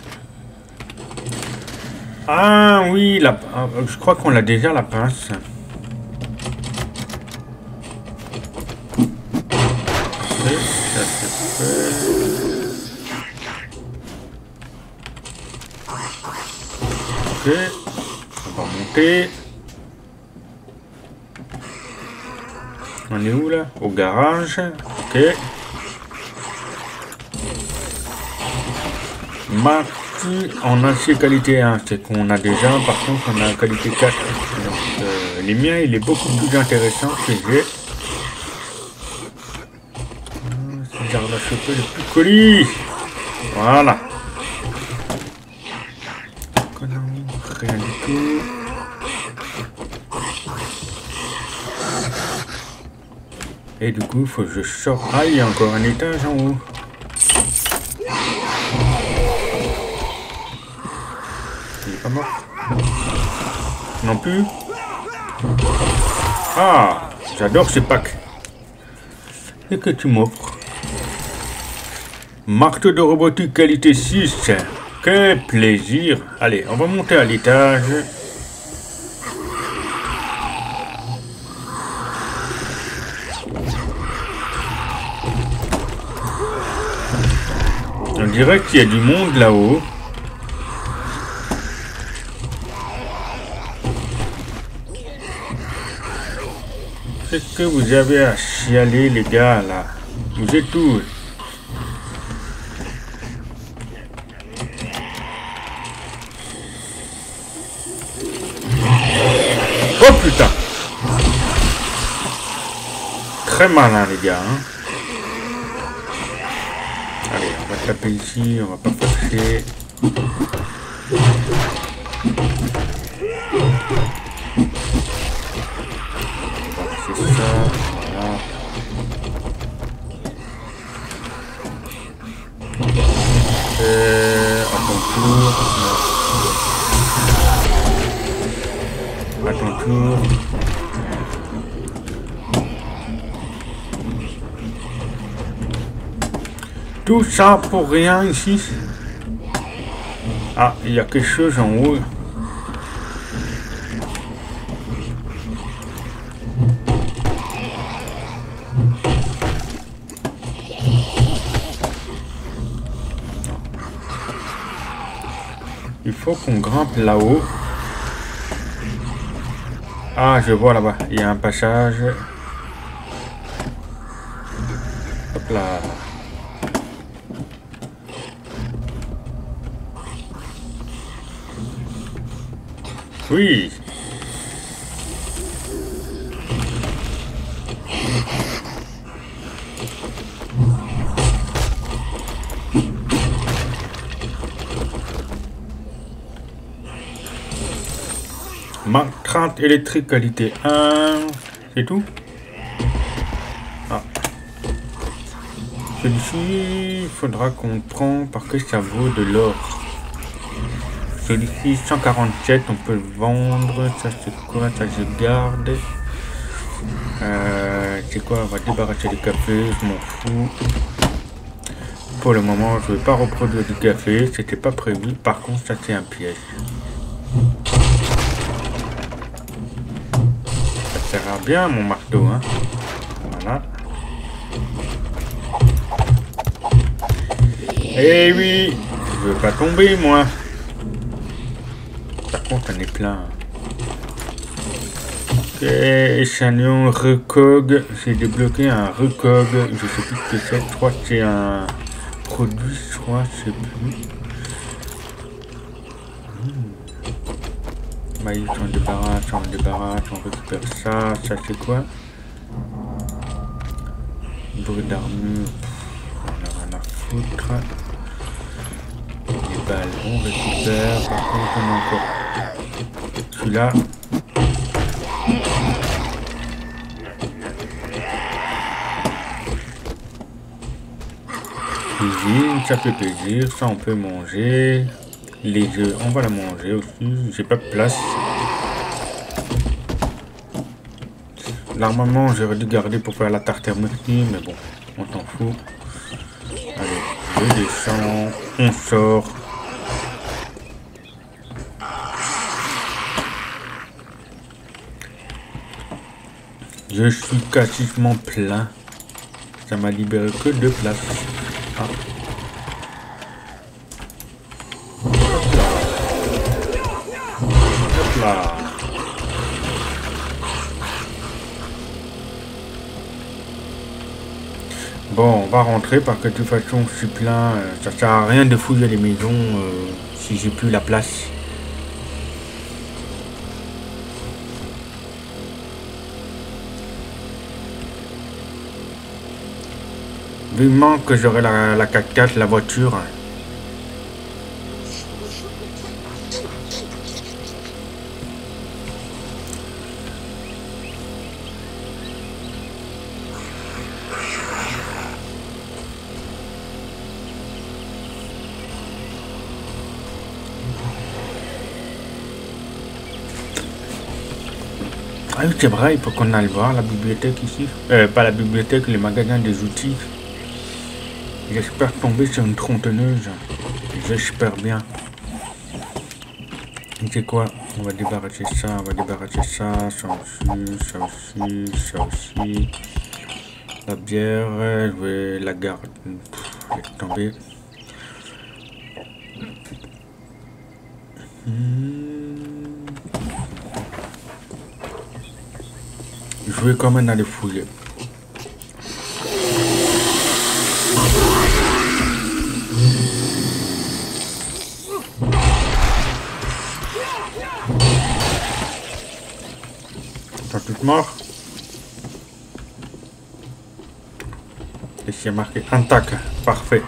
Ah oui, la... ah, je crois qu'on l'a déjà, la pince. Ok, ça c'est fait. Ok, on va monter. On est où là? Au garage. Ok. Marquis en acier qualité 1, c'est qu'on a déjà, par contre on a qualité 4. Donc les miens il est beaucoup plus intéressant que j'ai. Si j'arrive à choper le plus colis. Voilà. Rien du tout. Et du coup il faut que je sorte. Ah, il y a encore un étage en haut. Il est pas mort. Non plus. Ah, j'adore ces packs. Et que tu m'offres. Marteau de robotique qualité 6. Quel plaisir. Allez, on va monter à l'étage. On dirait qu'il y a du monde là-haut. Qu'est-ce que vous avez à chialer les gars là? Vous êtes tous. Oh putain! Très malin les gars. Hein. Allez, on va taper ici, on va pas passer. C'est ça, voilà. À ton tour. À ton tour. Tout ça pour rien ici. Ah, il y a quelque chose en haut. Il faut qu'on grimpe là-haut. Ah, je vois là-bas. Il y a un passage. Hop là. Oui. Marque électrique qualité 1. C'est tout? Ah. Celui-ci, il faudra qu'on prenne parce que ça vaut de l'or. Celui-ci, 147, on peut le vendre. Ça, c'est quoi? Ça, je garde. C'est quoi? On va débarrasser du café. Je m'en fous. Pour le moment, je ne vais pas reproduire du café. C'était pas prévu. Par contre, ça, c'est un piège. Ça sert à bien, mon marteau. Hein. Voilà. Eh oui! Je veux pas tomber, moi. Par contre, on est plein. Ok, échantillon recog. J'ai débloqué un recog. Je sais plus ce que c'est. Je crois que c'est un produit, je crois, je sais plus. Maïs, on débarrasse, on récupère ça. Ça, c'est quoi? Bruit d'armure. On a rien à foutre. Les balles, on récupère. Par contre, on a encore celui-là. Cuisine, ça fait plaisir. Ça, on peut manger. Les œufs, on va la manger aussi. J'ai pas de place. L'armement, j'aurais dû garder pour faire la tarte thermostique, mais bon, on s'en fout. Allez, je descends, on sort. Je suis quasiment plein. Ça m'a libéré que 2 places. Ah. Hop là. Bon, on va rentrer parce que de toute façon je suis plein. Ça sert à rien de fouiller les maisons si j'ai plus la place. Vivement que j'aurai la 4x4, la voiture. Ah oui, c'est vrai, il faut qu'on aille voir la bibliothèque ici. Pas la bibliothèque, le magasin des outils. J'espère tomber sur une tronçonneuse. J'espère bien. C'est quoi? On va débarrasser ça, on va débarrasser ça, ça aussi, ça aussi, ça aussi. La bière, je vais la garder. Laisse tomber. Je vais quand même aller fouiller. T'as tout mort? Et c'est marqué intact. Parfait.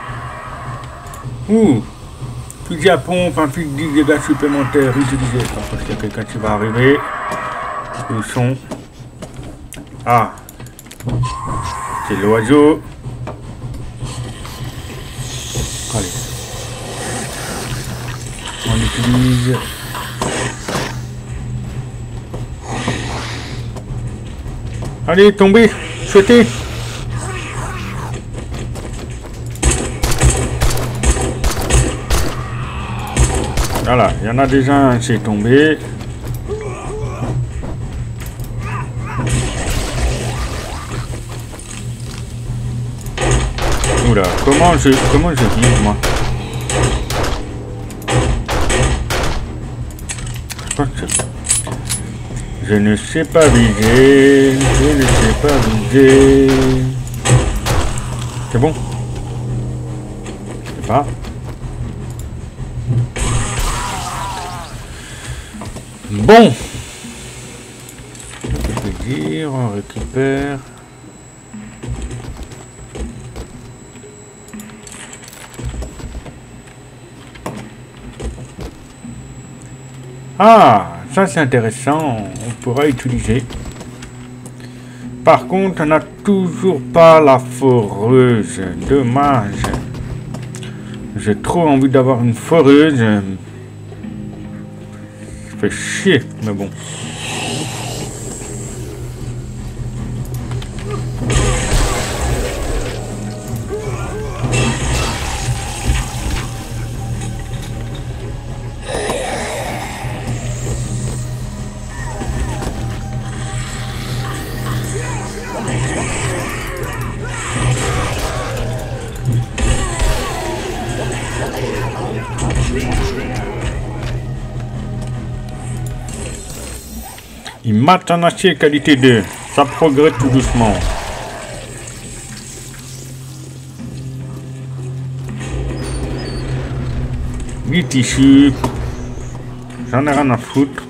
Ouh! Fusil à pompe, un fusil de dégâts supplémentaires utilisé. Par contre, il y a quelqu'un qui va arriver. Où sont? Ah! C'est l'oiseau. Allez. On utilise. Allez, tombez, sautez. Voilà, il y en a déjà un qui est tombé. Oula, comment je vise moi? Je ne sais pas viser, je ne sais pas viser. C'est bon? Je sais pas. Bon. Je peux dire, on récupère. Ah, ça c'est intéressant, on pourra utiliser. Par contre, on n'a toujours pas la foreuse, dommage. J'ai trop envie d'avoir une foreuse. Ça fait chier, mais bon. Il mate en acier qualité 2. Ça progresse tout doucement. Du tissu. J'en ai rien à foutre.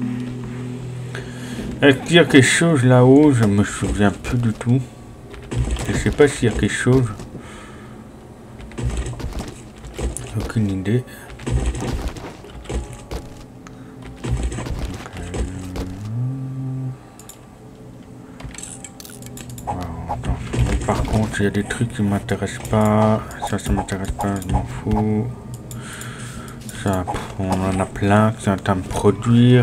Est-ce qu'il y a quelque chose là-haut? Je me souviens plus du tout. Je sais pas s'il y a quelque chose. Aucune idée. Par contre, il y a des trucs qui m'intéressent pas. Ça m'intéresse pas, je m'en fous. Ça, on en a plein qui sont en train de produire.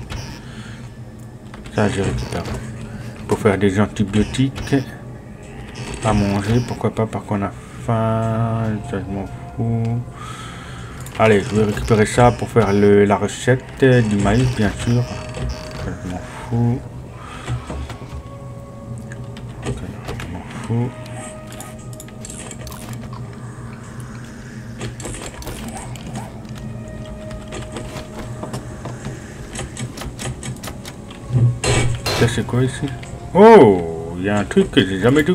Ça, je récupère. Pour faire des antibiotiques. À manger, pourquoi pas, parce qu'on a faim. Ça, je m'en fous. Allez, je vais récupérer ça pour faire la recette du maïs, bien sûr. Ça, je m'en fous. fout. Ça c'est quoi ici? Oh, il y a un truc que j'ai jamais vu.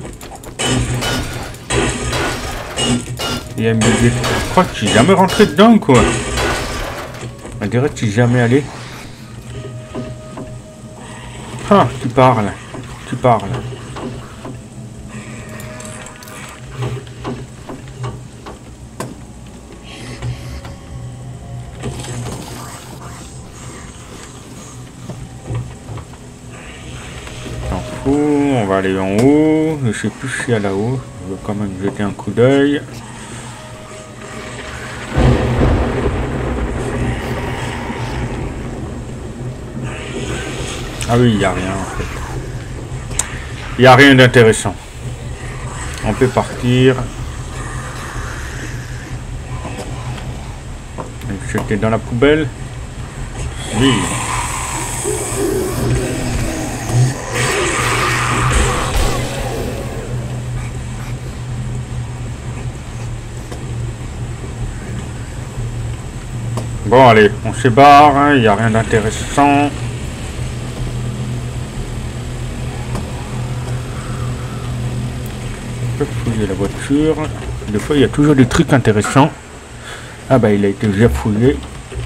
Il y a une bibliothèque. Je crois que je suis jamais rentré dedans quoi. On dirait que je suis jamais allé. Ah, tu parles. Tu parles. On va aller en haut. Je sais plus si à là-haut. Je vais quand même jeter un coup d'œil. Ah oui, il n'y a rien en fait. Il n'y a rien d'intéressant. On peut partir. Jeter dans la poubelle. Oui. Bon allez, on se barre, hein, il n'y a rien d'intéressant. On peut fouiller la voiture. Des fois il y a toujours des trucs intéressants. Ah bah il a été déjà fouillé.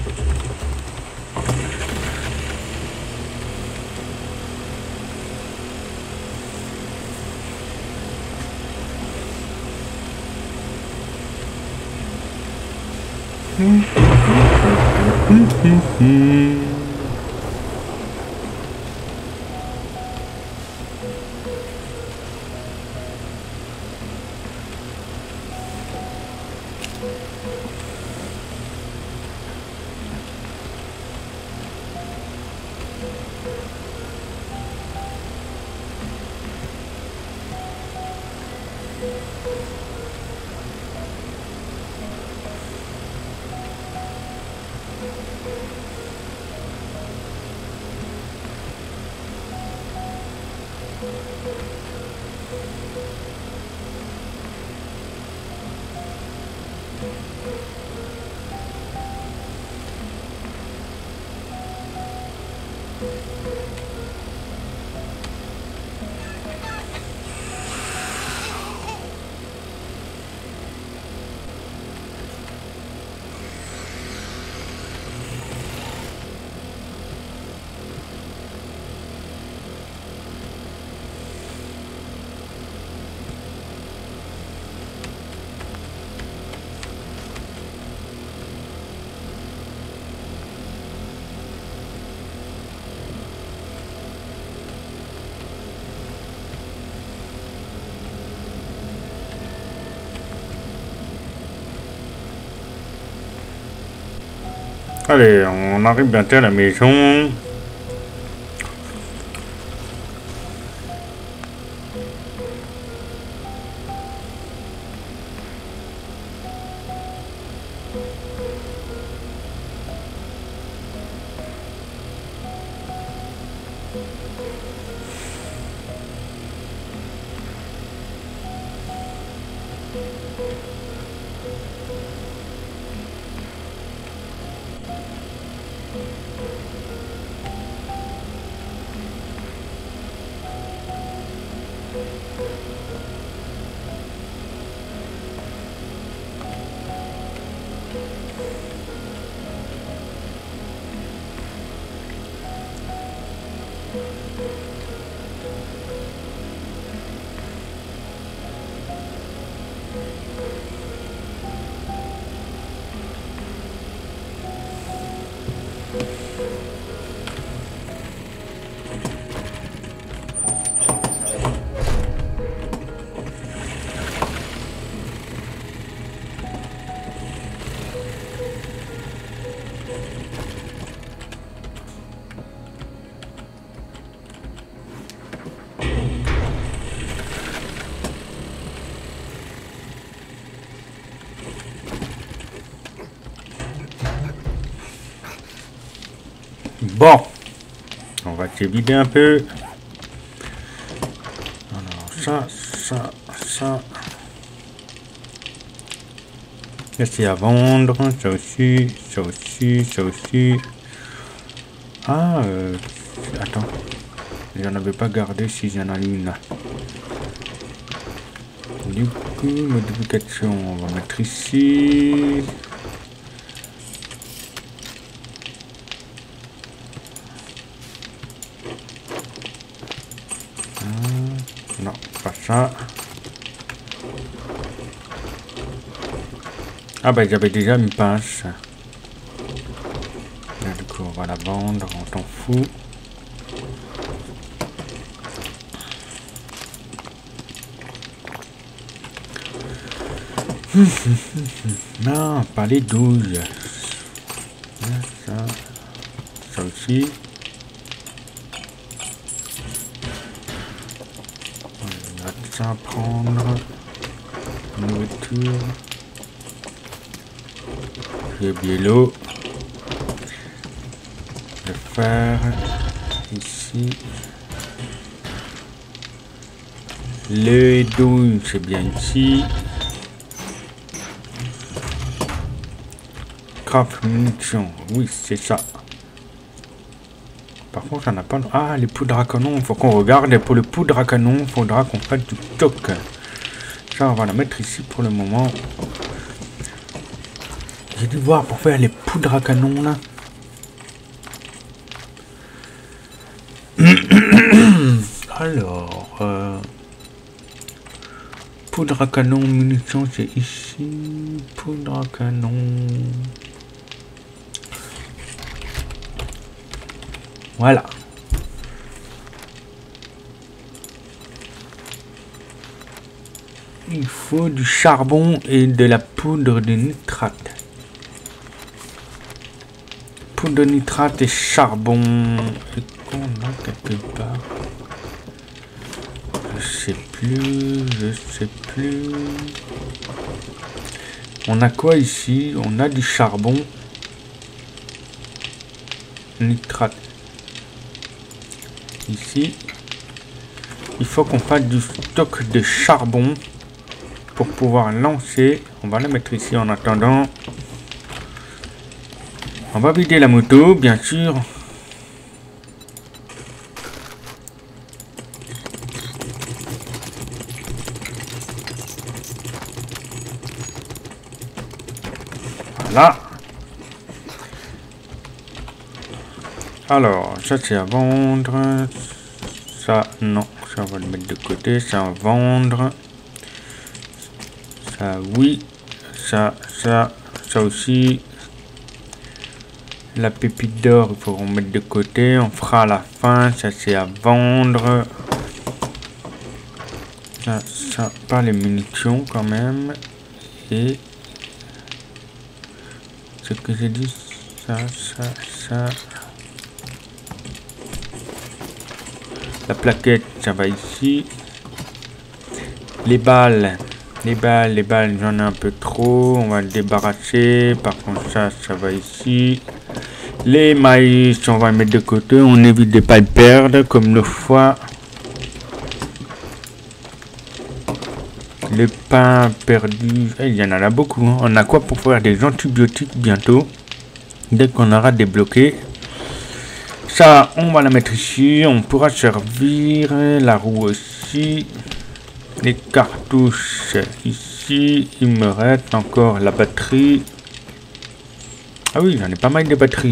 Allez, on arrive bientôt à la maison. Bon, on va te vider un peu. Alors ça, ça. Là, c'est à vendre. Ça aussi, ça aussi, ça aussi. Ah, attends. J'en avais pas gardé si j'en ai une là. Du coup, modification, on va mettre ici. Non, pas ça. Ah bah j'avais déjà une pince. Là, du coup, on va la vendre, on t'en fout. Non, pas les 12. Ça, ça aussi. On va ça prendre. Nourriture. J'ai bien l'eau. Le fer. Ici. Les douilles, c'est bien ici. Craft munitions, oui, c'est ça. Par contre, j'en ai pas. Ah, les poudres à canon, il faut qu'on regarde. Et pour les poudres à canon, il faudra qu'on fasse du stock. Ça, on va la mettre ici pour le moment. J'ai dû voir pour faire les poudres à canon là. Alors, poudre à canon, munitions, c'est ici. Poudre à canon. Voilà. Il faut du charbon et de la poudre de nitrate. Poudre de nitrate et charbon. Et qu'on a quelque part. Je sais plus. On a quoi ici? On a du charbon. Nitrate. Ici. Il faut qu'on fasse du stock de charbon pour pouvoir lancer. On va le mettre ici en attendant. On va vider la moto, bien sûr. Voilà. Alors, ça c'est à vendre. Ça, non. Ça, on va le mettre de côté. Ça, à vendre. Ça, oui. Ça aussi. La pépite d'or, il faut qu'on mette de côté. On fera à la fin. Ça, c'est à vendre. Ça, pas les munitions quand même. Et ce que j'ai dit, ça. La plaquette, ça va ici. Les balles, j'en ai un peu trop. On va le débarrasser. Par contre, ça va ici. Les maïs, on va les mettre de côté. On évite de pas le perdre comme le foie. Le pain perdu. Il y en a là beaucoup. Hein. On a quoi pour faire des antibiotiques bientôt. Dès qu'on aura débloqué. Ça, on va la mettre ici. On pourra servir. La roue aussi. Les cartouches ici. Il me reste encore la batterie. Ah oui, j'en ai pas mal de batteries.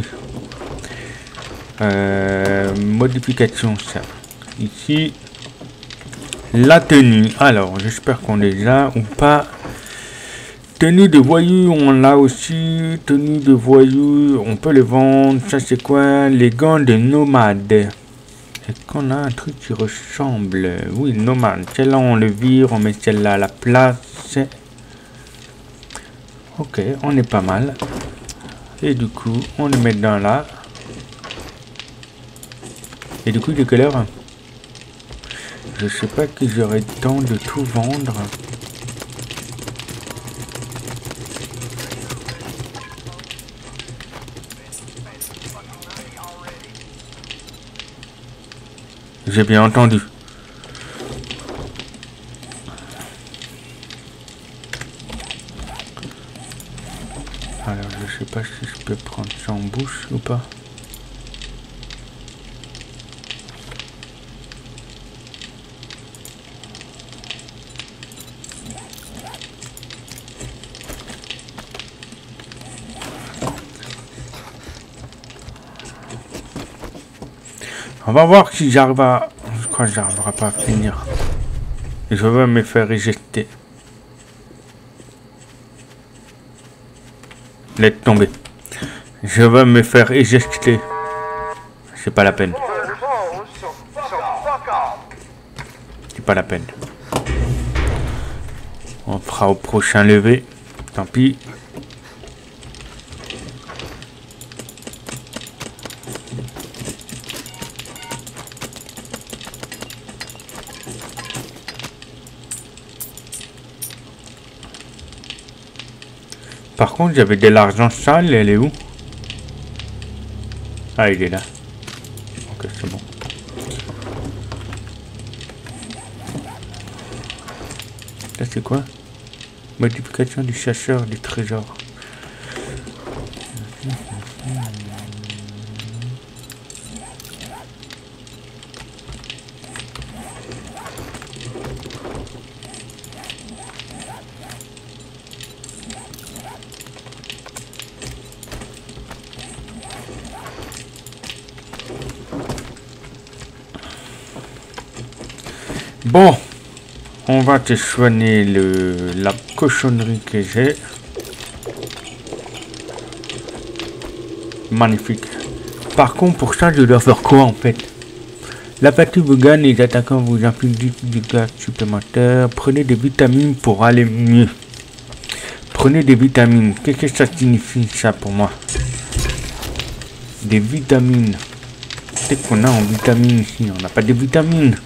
Modification, ça. Ici. La tenue. Alors, j'espère qu'on les a ou pas. Tenue de voyou, on l'a aussi. Tenue de voyou, on peut les vendre. Ça, c'est quoi? Les gants de nomade. Est-ce qu'on a un truc qui ressemble? Oui, nomade. Celle-là, on le vire. On met celle-là à la place. Ok, on est pas mal. Et du coup, on le met dans là. Et du coup, de quelle heure? Je sais pas que j'aurai le temps de tout vendre. J'ai bien entendu. Alors, je sais pas si je peux prendre ça en bouche ou pas. On va voir si j'arrive à... Je crois que j'arriverai pas à finir. Je vais me faire éjecter. Laisse tomber. Je vais me faire éjecter. C'est pas la peine. C'est pas la peine. On fera au prochain lever. Tant pis. Par contre, j'avais de l'argent sale, elle est où? Ah, il est là. Ok, c'est bon. Là, c'est quoi? Modification du chasseur du trésor. Bon, on va te soigner la cochonnerie que j'ai. Magnifique. Par contre, pour ça, je dois faire quoi en fait? La partie vous gagne, les attaquants vous infligent du gaz supplémentaire. Prenez des vitamines pour aller mieux. Prenez des vitamines. Qu'est-ce que ça signifie ça pour moi? Des vitamines. Qu'est-ce qu'on a en vitamines ici? On n'a pas de vitamines.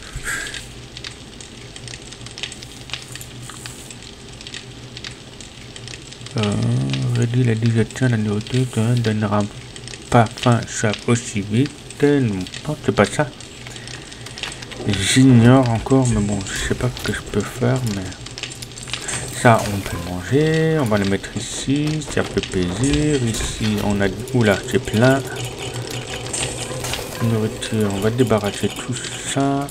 Réduire la digestion, la nourriture ne donnera pas faim, ça aussi vite. Non, c'est pas ça. J'ignore encore, mais bon, je sais pas ce que je peux faire, mais ça on peut manger. On va le mettre ici, ça fait plaisir. Ici on a, oula, c'est plein. Nourriture, on va débarrasser tout ça.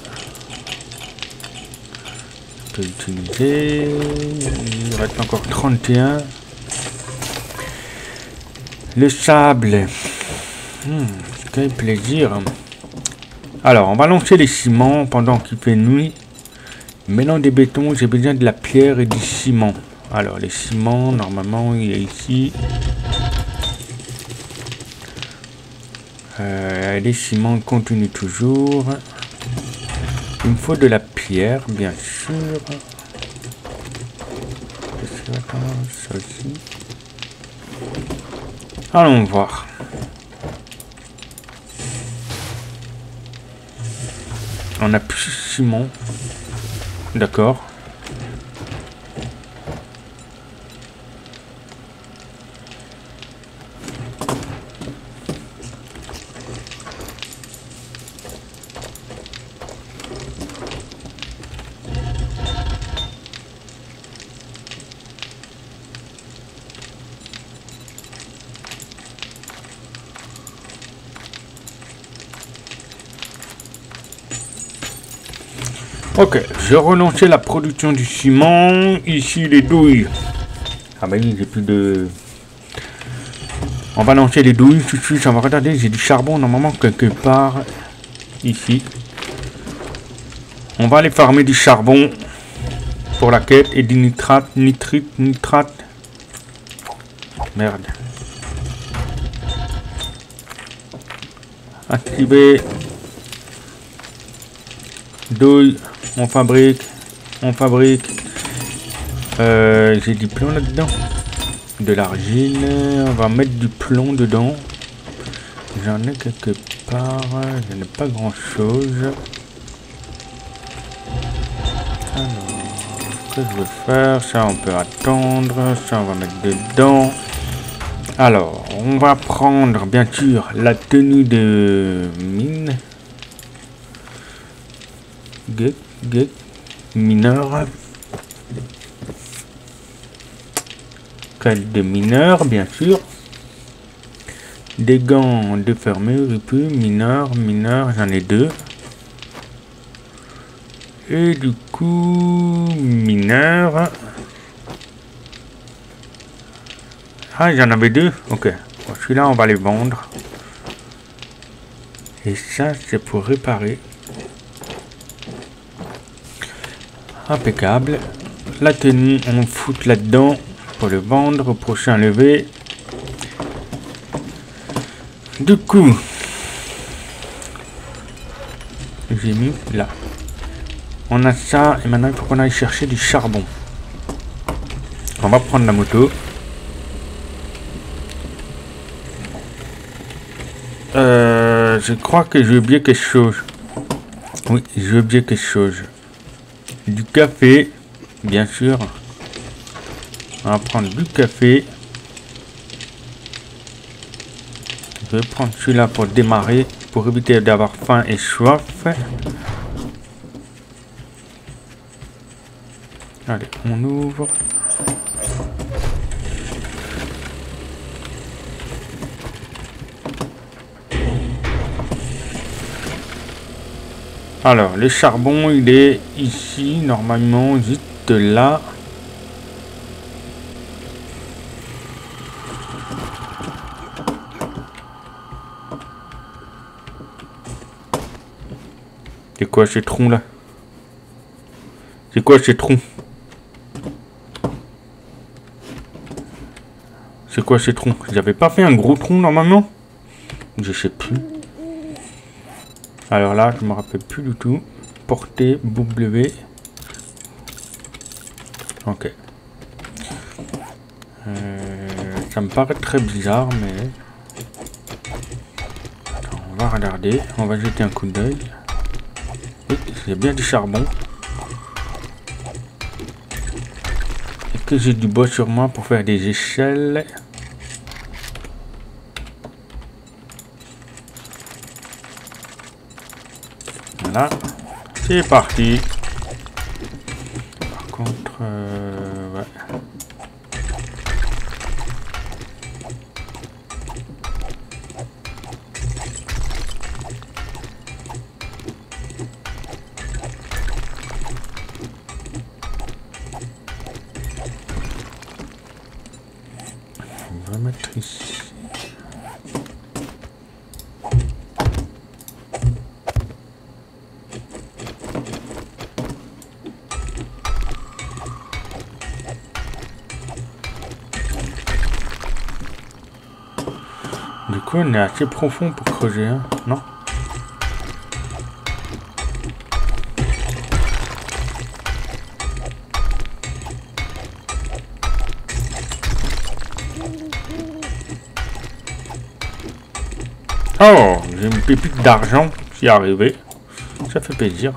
Je peux utiliser. Il reste encore 31. Le sable. Quel plaisir. Alors, on va lancer les ciments pendant qu'il fait nuit. Maintenant des bétons, j'ai besoin de la pierre et du ciment. Alors, les ciments, normalement, il est ici. Les ciments continuent toujours. Il me faut de la pierre, bien sûr. Ça aussi. Allons voir. On a plus de ciment. D'accord. Ok, j'ai relancé la production du ciment. Ici, les douilles. Ah bah oui, j'ai plus de... On va lancer les douilles tout de suite. On va regarder, j'ai du charbon normalement quelque part. Ici. On va aller farmer du charbon pour la quête et du nitrate, nitrate. Merde. Activer. Douille. On fabrique. J'ai du plomb là-dedans. De l'argile. On va mettre du plomb dedans. J'en ai quelque part. Je n'ai pas grand-chose. Alors, ce que je vais faire, ça on peut attendre. Ça on va mettre dedans. Alors, on va prendre bien sûr la tenue de mine. Mineur. Quête de mineur, bien sûr. Des gants de fermure, et puis mineur, j'en ai 2. Et du coup, mineur. Ah, j'en avais 2. Ok. Bon, celui-là, on va les vendre. Et ça, c'est pour réparer. Impeccable. La tenue, on fout là-dedans pour le vendre au prochain levé. Du coup, j'ai mis là. On a ça et maintenant il faut qu'on aille chercher du charbon. On va prendre la moto. Je crois que j'ai oublié quelque chose. Oui, j'ai oublié quelque chose. Du café, bien sûr. On va prendre du café. Je vais prendre celui-là pour démarrer, pour éviter d'avoir faim et soif. Allez, on ouvre. Alors, le charbon, il est ici, normalement, juste là. C'est quoi ces troncs là? C'est quoi ces troncs? C'est quoi ces troncs? J'avais pas fait un gros tronc normalement? Je sais plus. Alors là, je me rappelle plus du tout. Portée W. Ok. Ça me paraît très bizarre, mais... Attends, on va regarder. On va jeter un coup d'œil. Oui, c'est bien du charbon. Est-ce que j'ai du bois sur moi pour faire des échelles? Voilà. C'est parti. Par contre, ouais. On va mettre ici. Du coup, on est assez profond pour creuser, hein, non? Oh, j'ai une pépite d'argent qui est arrivée. Ça fait plaisir.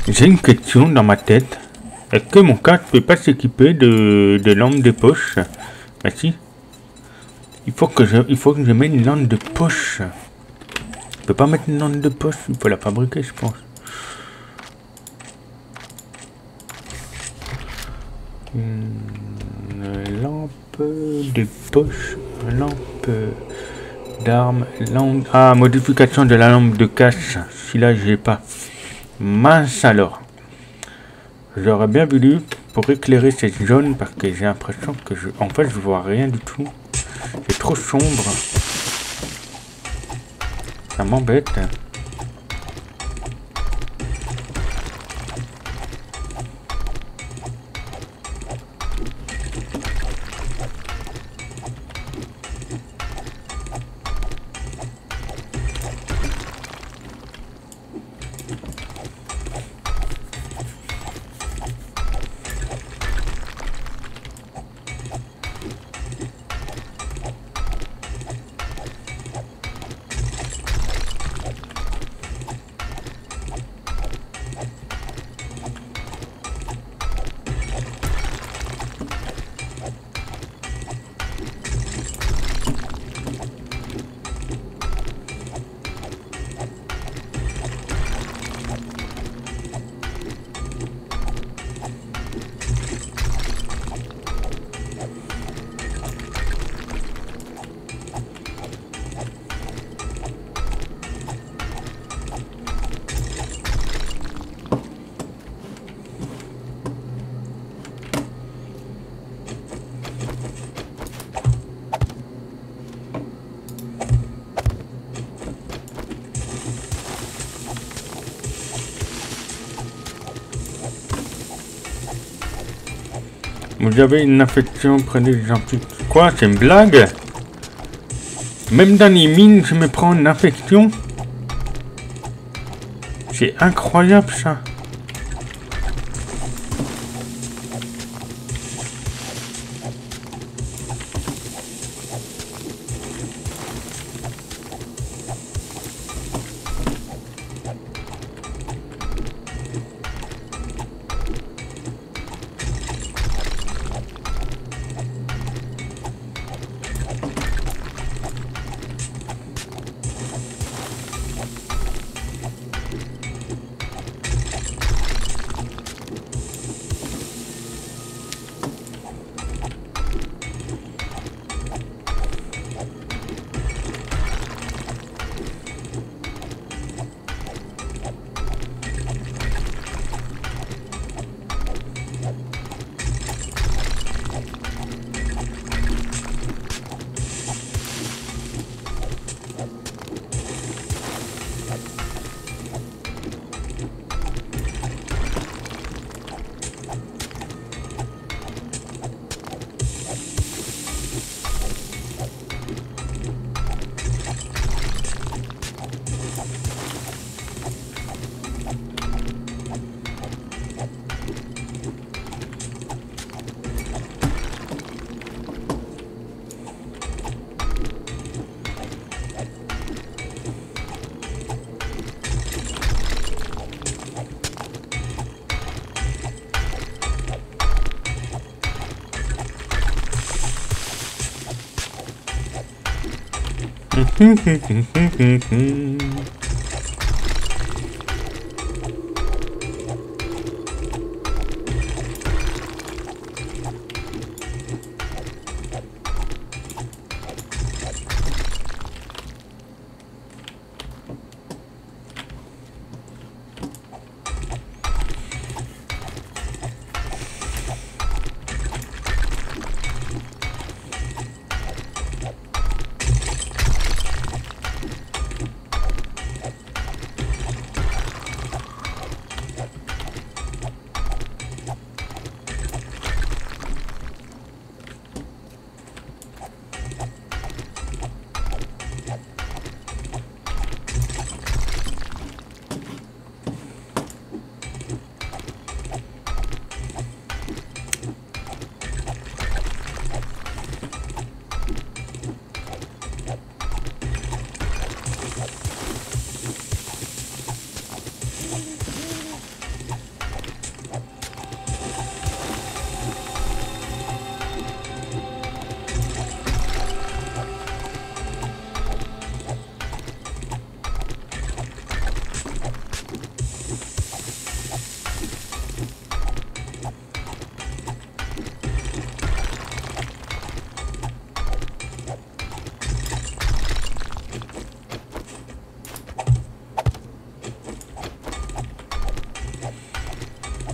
J'ai une question dans ma tête. Est-ce que mon casque ne peut pas s'équiper de lampe de poche? Bah si. Il faut que je mette une lampe de poche. Je peux pas mettre une lampe de poche, il faut la fabriquer, je pense. Une lampe de poche, lampe d'arme, lampe... Ah, modification de la lampe de cache. Celui-là, j'ai pas. Mince alors. J'aurais bien voulu pour éclairer cette zone parce que j'ai l'impression que en fait, je vois rien du tout. C'est trop sombre. Ça m'embête. Vous avez une infection, prenez des ampoules. Quoi, c'est une blague? Même dans les mines, je me prends une infection? C'est incroyable ça.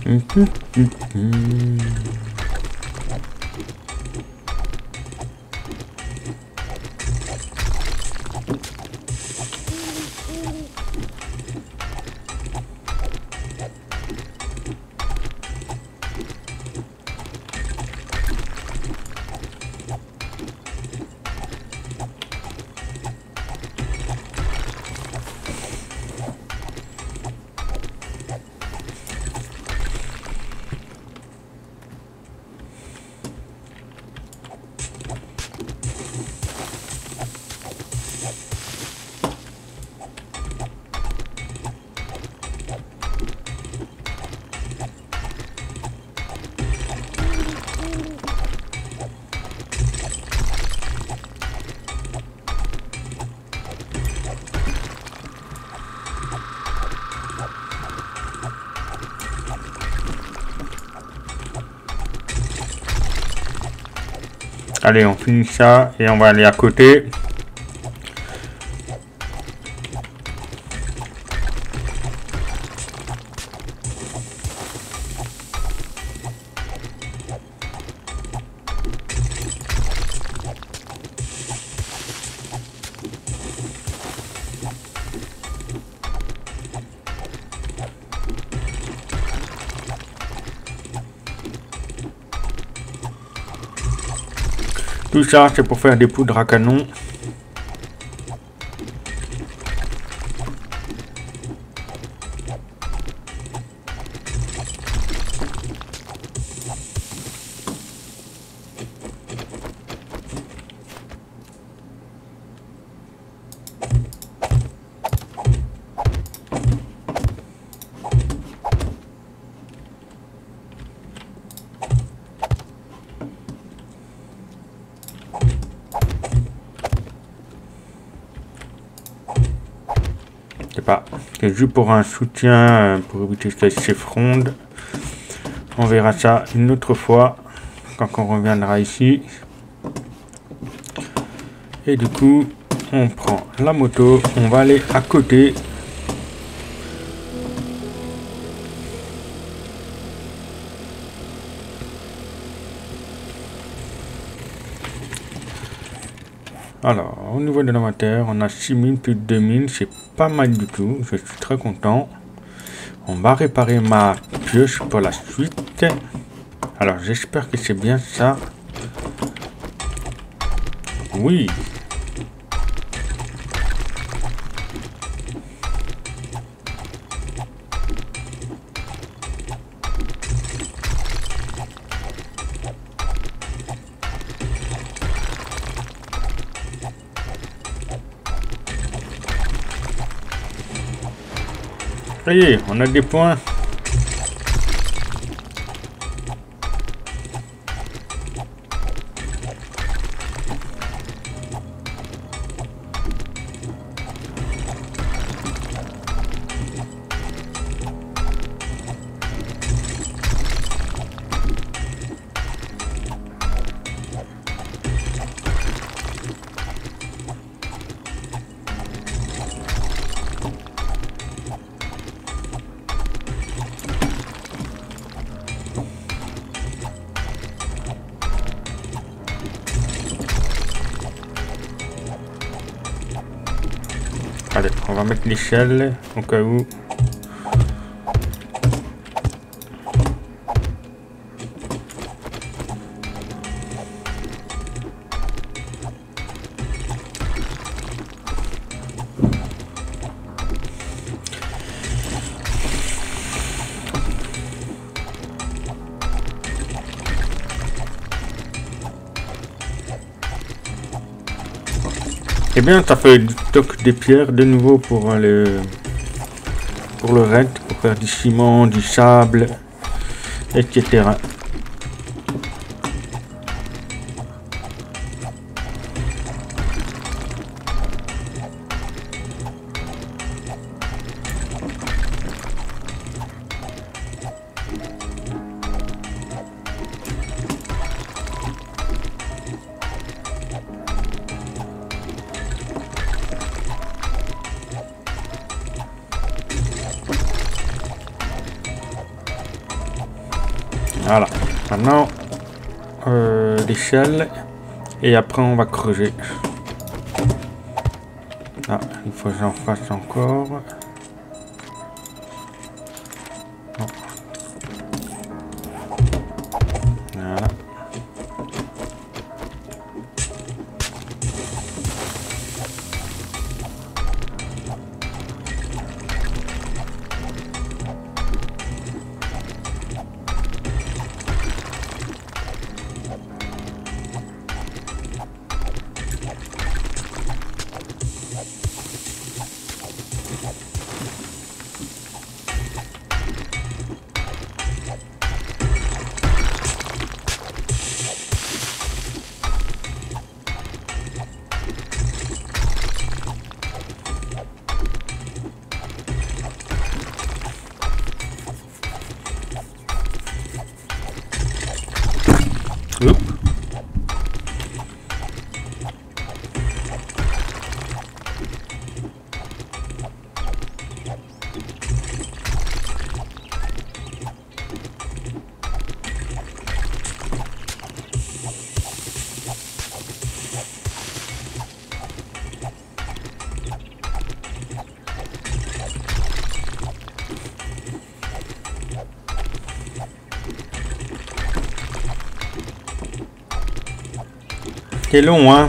Allez, on finit ça et on va aller à côté. Tout ça, c'est pour faire des poudres à canon. Pas. C'est juste pour un soutien, pour éviter qu'elle s'effronde. On verra ça une autre fois quand on reviendra ici. Et du coup, on prend la moto, on va aller à côté. Alors, au niveau de l'inventaire, on a 6000 plus de 2000, c'est pas mal du tout, je suis très content. On va réparer ma pioche pour la suite. Alors, j'espère que c'est bien ça. Oui. Ça y est, on a des points. Allez, on va mettre l'échelle au cas où. Eh bien, ça fait du stock des pierres de nouveau pour le raid, pour faire du ciment, du sable, etc. Voilà. Maintenant, l'échelle. Et après, on va creuser. Ah, il faut que j'en fasse encore. Non. Voilà. Oups. C'est long, hein.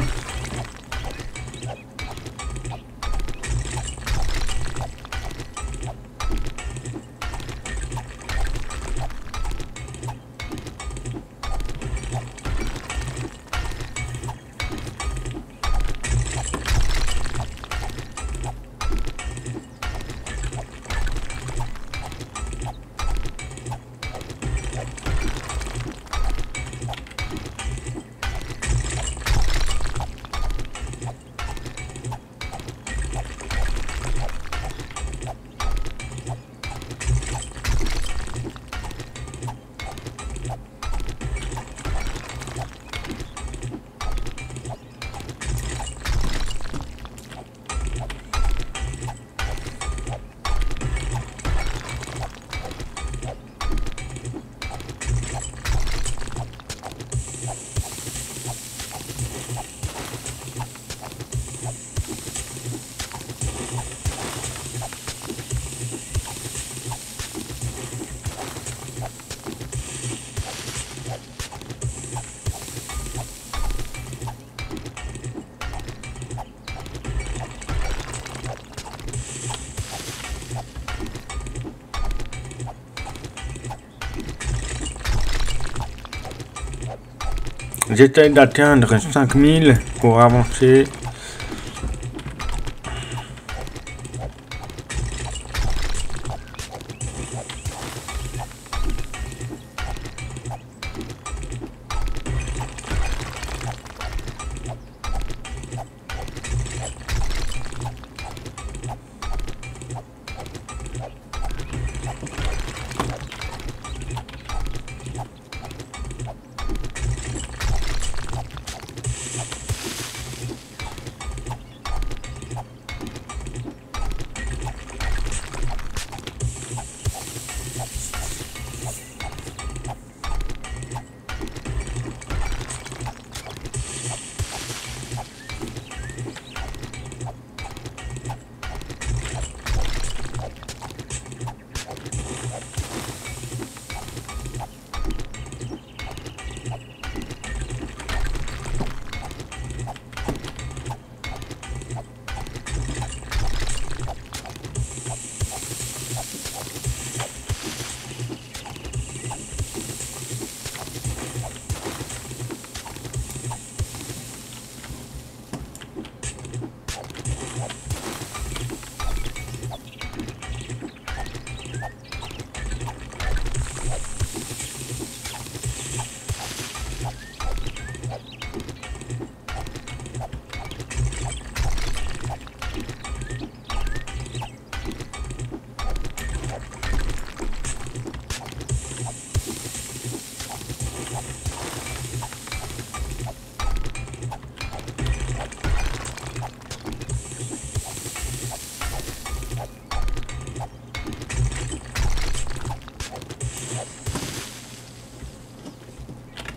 J'essaie d'atteindre 5000 pour avancer.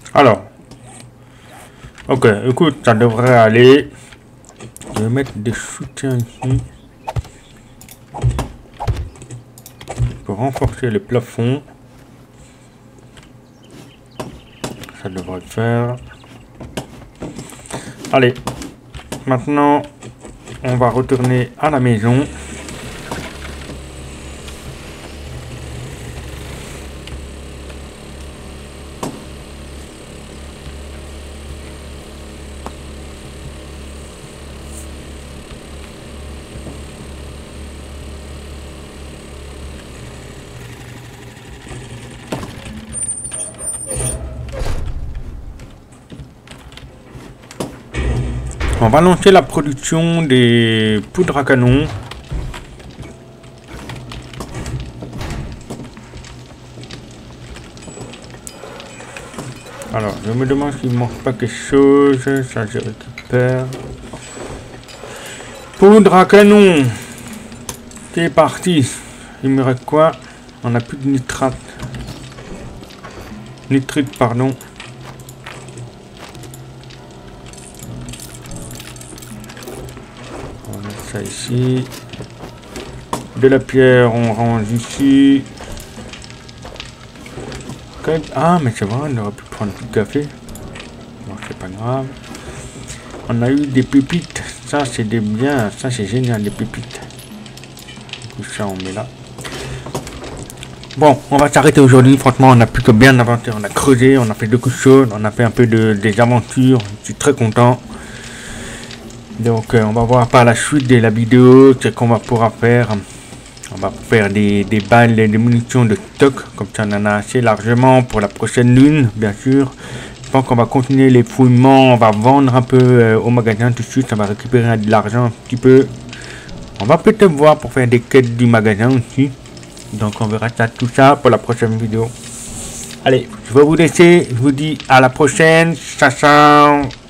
Alors. Ok, écoute, ça devrait aller. Je vais mettre des soutiens ici. Pour renforcer le plafond. Ça devrait le faire. Allez. Maintenant, on va retourner à la maison. On va lancer la production des poudres à canon. Alors, je me demande s'il ne manque pas quelque chose. Ça, je récupère. Poudre à canon. C'est parti. Il me reste quoi? On n'a plus de nitrate. Nitrite, pardon. On met ça ici. De la pierre, on range ici. Ah, mais c'est vrai, on aurait pu prendre du café. Bon, c'est pas grave. On a eu des pépites. Ça, c'est des biens. Ça, c'est génial, des pépites. Du coup, ça, on met là. Bon, on va s'arrêter aujourd'hui. Franchement, on a plutôt bien avancé. On a creusé, on a fait beaucoup de choses. On a fait un peu des aventures. Je suis très content. Donc, on va voir par la suite de la vidéo ce qu'on va pouvoir faire. On va faire des balles, des munitions de stock. Comme ça, on en a assez largement pour la prochaine lune, bien sûr. Je pense qu'on va continuer les fouillements. On va vendre un peu au magasin tout de suite. Ça va récupérer de l'argent un petit peu. On va peut-être voir pour faire des quêtes du magasin aussi. Donc, on verra ça, tout ça pour la prochaine vidéo. Allez, je vais vous laisser. Je vous dis à la prochaine. Ciao, ciao.